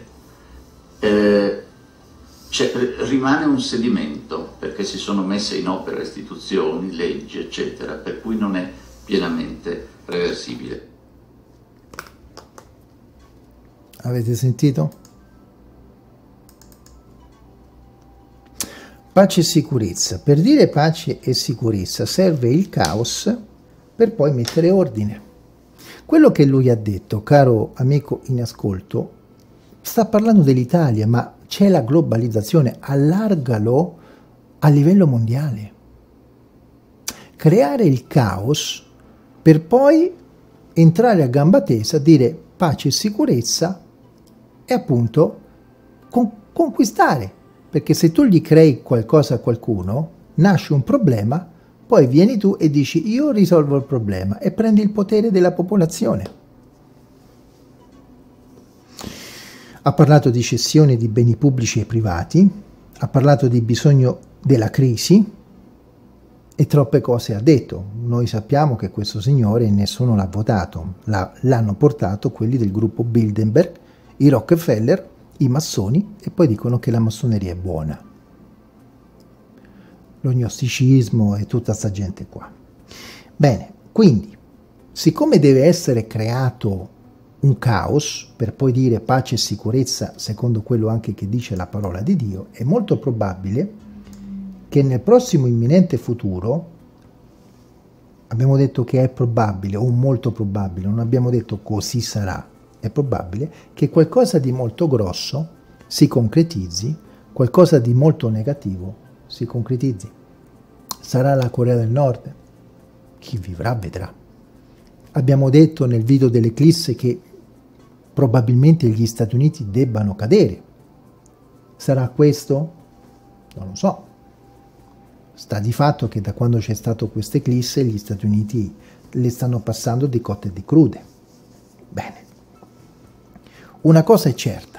rimane un sedimento, perché si sono messe in opera istituzioni, leggi, eccetera, per cui non è pienamente reversibile. Avete sentito? Pace e sicurezza. Per dire pace e sicurezza serve il caos per poi mettere ordine. Quello che lui ha detto, caro amico in ascolto, sta parlando dell'Italia, ma c'è la globalizzazione, allargalo a livello mondiale. Creare il caos per poi entrare a gamba tesa, dire pace e sicurezza e appunto conquistare. Perché se tu gli crei qualcosa a qualcuno, nasce un problema, poi vieni tu e dici io risolvo il problema e prendi il potere della popolazione. Ha parlato di cessione di beni pubblici e privati, ha parlato di bisogno della crisi e troppe cose ha detto. Noi sappiamo che questo signore nessuno l'ha votato, l'hanno portato quelli del gruppo Bilderberg, i Rockefeller, i massoni, e poi dicono che la massoneria è buona. Lo gnosticismo e tutta sta gente qua. Bene, quindi, siccome deve essere creato un caos per poi dire pace e sicurezza, secondo quello anche che dice la parola di Dio, è molto probabile che nel prossimo imminente futuro, abbiamo detto che è probabile o molto probabile, non abbiamo detto così sarà, è probabile che qualcosa di molto grosso si concretizzi, qualcosa di molto negativo si concretizzi. Sarà la Corea del Nord? Chi vivrà vedrà. Abbiamo detto nel video dell'eclisse che probabilmente gli Stati Uniti debbano cadere. Sarà questo? Non lo so. Sta di fatto che da quando c'è stato questa eclisse gli Stati Uniti le stanno passando di cotte e di crude. Bene. Una cosa è certa.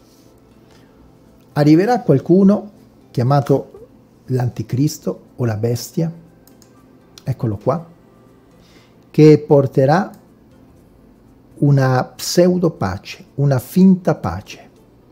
Arriverà qualcuno chiamato l'anticristo o la bestia, eccolo qua, che porterà una pseudo pace, una finta pace.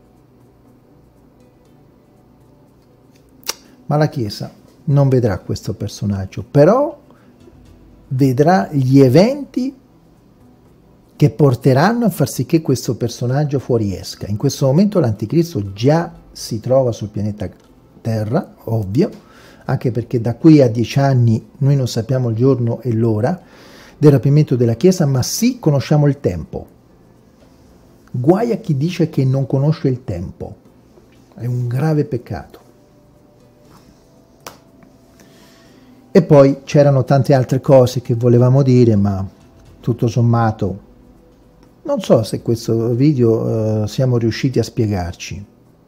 Ma la Chiesa non vedrà questo personaggio, però vedrà gli eventi che porteranno a far sì che questo personaggio fuoriesca. In questo momento l'anticristo già si trova sul pianeta Terra, ovvio, anche perché da qui a 10 anni noi non sappiamo il giorno e l'ora del rapimento della Chiesa, ma sì conosciamo il tempo. Guai a chi dice che non conosce il tempo, è un grave peccato. E poi c'erano tante altre cose che volevamo dire, ma tutto sommato non so se questo video siamo riusciti a spiegarci.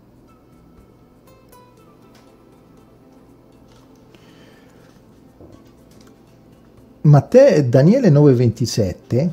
Daniele 9,27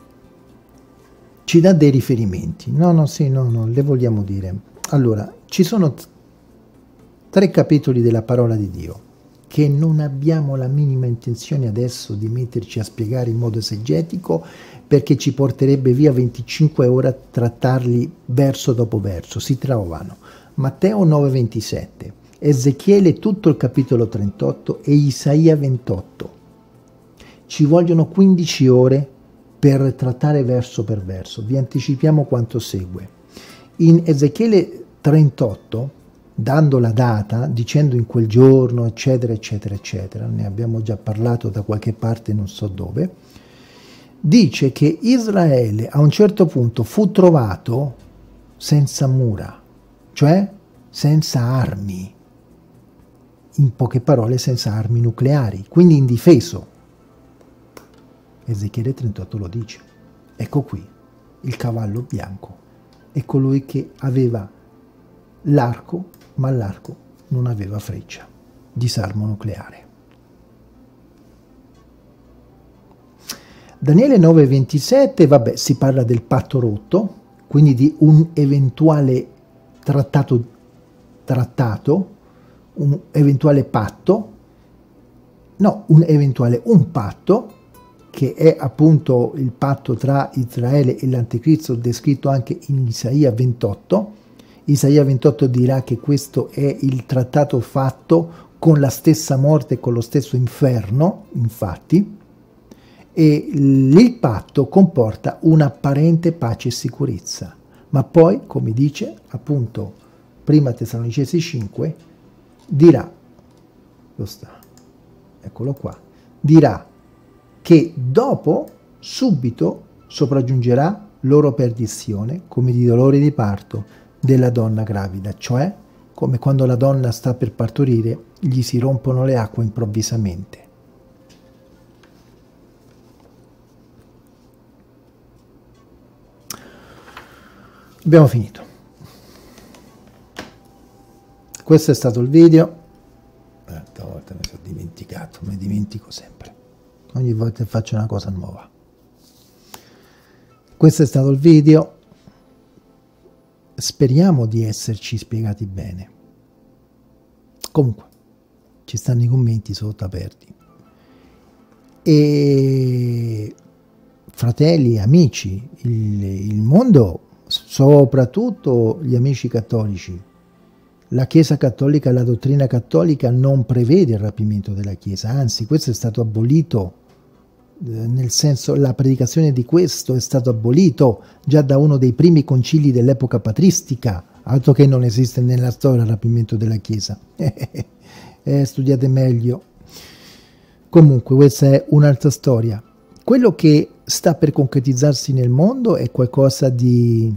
ci dà dei riferimenti. No, le vogliamo dire. Allora, ci sono 3 capitoli della parola di Dio che non abbiamo la minima intenzione adesso di metterci a spiegare in modo esegetico, perché ci porterebbe via 25 ore a trattarli verso dopo verso. Si trovano Matteo 9,27, Ezechiele tutto il capitolo 38 e Isaia 28. Ci vogliono 15 ore per trattare verso per verso. Vi anticipiamo quanto segue. In Ezechiele 38, dando la data, dicendo in quel giorno, eccetera, eccetera, eccetera, ne abbiamo già parlato da qualche parte, non so dove, dice che Israele a un certo punto fu trovato senza mura, cioè senza armi, in poche parole senza armi nucleari, quindi indifeso. Ezechiele 38 lo dice. Ecco qui il cavallo bianco, è colui che aveva l'arco, ma l'arco non aveva freccia, disarmo nucleare. Daniele 9,27, vabbè, si parla del patto rotto, quindi di un eventuale un eventuale patto, un patto, che è appunto il patto tra Israele e l'anticristo, descritto anche in Isaia 28. Isaia 28 dirà che questo è il trattato fatto con la stessa morte e con lo stesso inferno, infatti, e il patto comporta un'apparente pace e sicurezza, ma poi, come dice appunto prima Tessalonicesi 5, dirà, eccolo qua, dirà che dopo, subito, sopraggiungerà loro perdizione come di dolore di parto della donna gravida, cioè come quando la donna sta per partorire, gli si rompono le acque improvvisamente. Abbiamo finito. Questo è stato il video. L'altra volta mi sono dimenticato, mi dimentico sempre. Ogni volta faccio una cosa nuova. Questo è stato il video. Speriamo di esserci spiegati bene. Comunque, ci stanno i commenti sotto aperti. E fratelli, amici, il mondo, soprattutto gli amici cattolici, la Chiesa cattolica, la dottrina cattolica non prevede il rapimento della Chiesa, anzi questo è stato abolito, nel senso la predicazione di questo è stato abolito già da uno dei primi concili dell'epoca patristica, altro che non esiste nella storia il rapimento della Chiesa. Studiate meglio. Comunque questa è un'altra storia. Quello che sta per concretizzarsi nel mondo è qualcosa di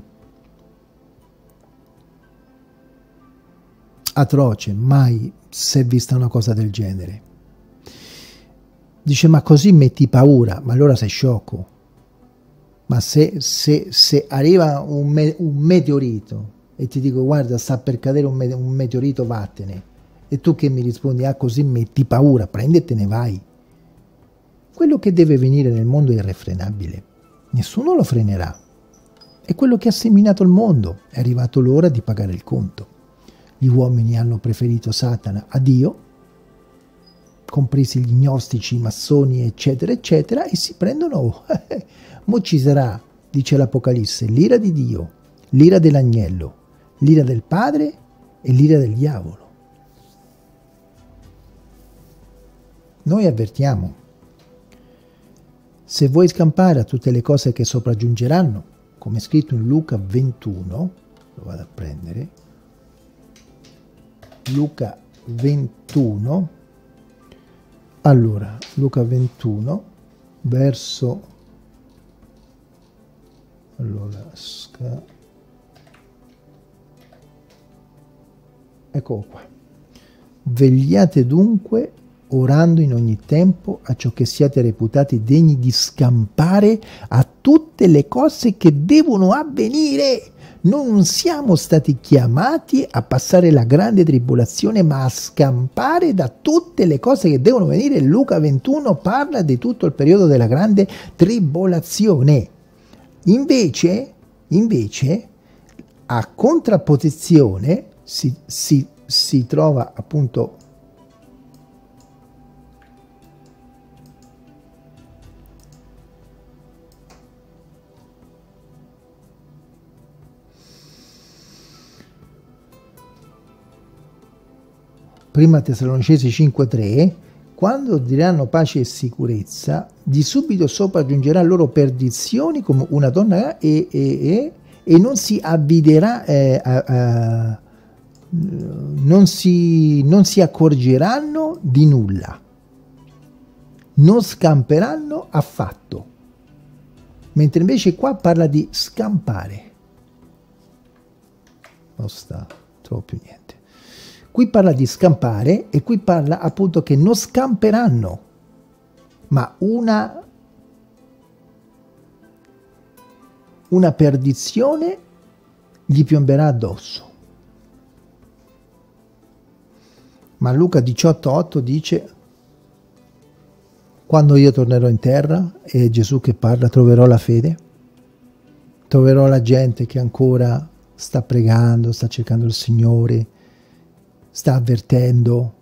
atroce, mai si è vista una cosa del genere. Dice, ma così metti paura, ma allora sei sciocco. Ma se arriva un meteorito e ti dico guarda sta per cadere un meteorito, vattene, e tu che mi rispondi ah così metti paura, prendi e te ne vai. Quello che deve venire nel mondo è irrefrenabile, nessuno lo frenerà, è quello che ha seminato il mondo, è arrivato l'ora di pagare il conto. Gli uomini hanno preferito Satana a Dio, compresi gli gnostici, i massoni eccetera eccetera, e si prendono mo ci sarà, dice l'Apocalisse, l'ira di Dio, l'ira dell'agnello, l'ira del Padre e l'ira del diavolo. Noi avvertiamo, se vuoi scampare a tutte le cose che sopraggiungeranno, come è scritto in Luca 21, lo vado a prendere, Luca 21, allora, Luca 21, verso, allora, eccolo qua, vegliate dunque, orando in ogni tempo a ciò che siate reputati degni di scampare a tutte le cose che devono avvenire. Non siamo stati chiamati a passare la grande tribolazione, ma a scampare da tutte le cose che devono venire. Luca 21 parla di tutto il periodo della grande tribolazione. Invece a contrapposizione si trova appunto Prima Tessalonicesi 5,3, quando diranno pace e sicurezza, di subito sopraggiungerà loro perdizioni come una donna e non si avviderà, non si accorgeranno di nulla, non scamperanno affatto, mentre invece qua parla di scampare, non sta troppo più niente. Qui parla di scampare e qui parla appunto che non scamperanno, ma una perdizione gli piomberà addosso. Ma Luca 18,8 dice: quando io tornerò in terra, è Gesù che parla, troverò la fede, troverò la gente che ancora sta pregando, sta cercando il Signore, sta avvertendo.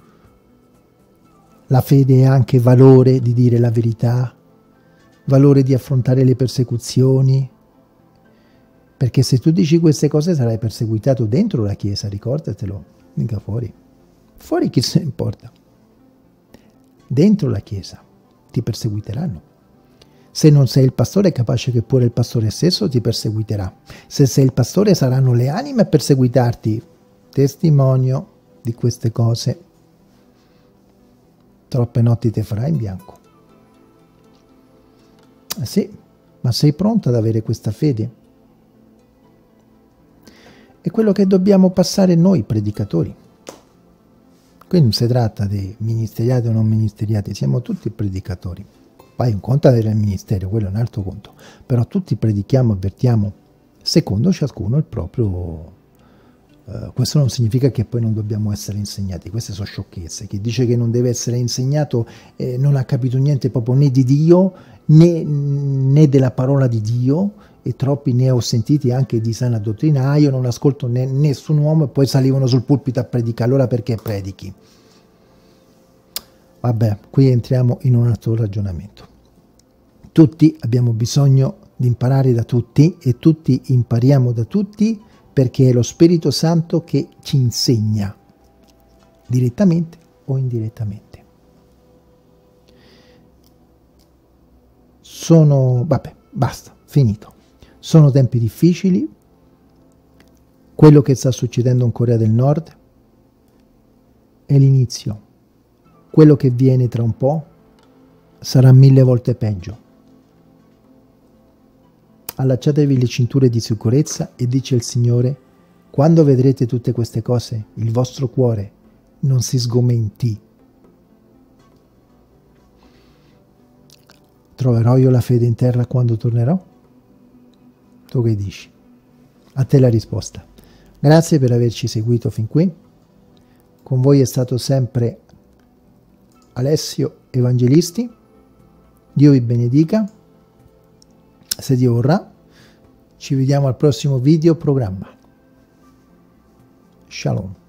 La fede è anche valore di dire la verità, valore di affrontare le persecuzioni, perché se tu dici queste cose sarai perseguitato dentro la Chiesa, ricordatelo, mica fuori. Fuori chi se ne importa. Dentro la Chiesa ti perseguiteranno. Se non sei il pastore è capace che pure il pastore stesso ti perseguiterà. Se sei il pastore saranno le anime a perseguitarti. Testimonio di queste cose. Troppe notti te farai in bianco. Sì, ma sei pronto ad avere questa fede? È quello che dobbiamo passare noi predicatori. Qui non si tratta di ministeriati o non ministeriati, siamo tutti predicatori. Poi un conto avere il ministero, quello è un altro conto. Però tutti predichiamo, avvertiamo, secondo ciascuno il proprio. Questo non significa che poi non dobbiamo essere insegnati, queste sono sciocchezze. Chi dice che non deve essere insegnato non ha capito niente proprio né di Dio né della parola di Dio, e troppi ne ho sentiti anche di sana dottrina. Io non ascolto nessun uomo, e poi salivano sul pulpito a predicare. Allora perché predichi? Vabbè, qui entriamo in un altro ragionamento. Tutti abbiamo bisogno di imparare da tutti e tutti impariamo da tutti, perché è lo Spirito Santo che ci insegna, direttamente o indirettamente. Vabbè, basta, finito. Sono tempi difficili, quello che sta succedendo in Corea del Nord è l'inizio. Quello che viene tra un po' sarà 1000 volte peggio. Allacciatevi le cinture di sicurezza e dice il Signore: quando vedrete tutte queste cose, il vostro cuore non si sgomenti. Troverò io la fede in terra quando tornerò? Tu che dici? A te la risposta. Grazie per averci seguito fin qui. Con voi è stato sempre Alessio Evangelisti. Dio vi benedica. Se Dio vorrà, ci vediamo al prossimo video programma. Shalom.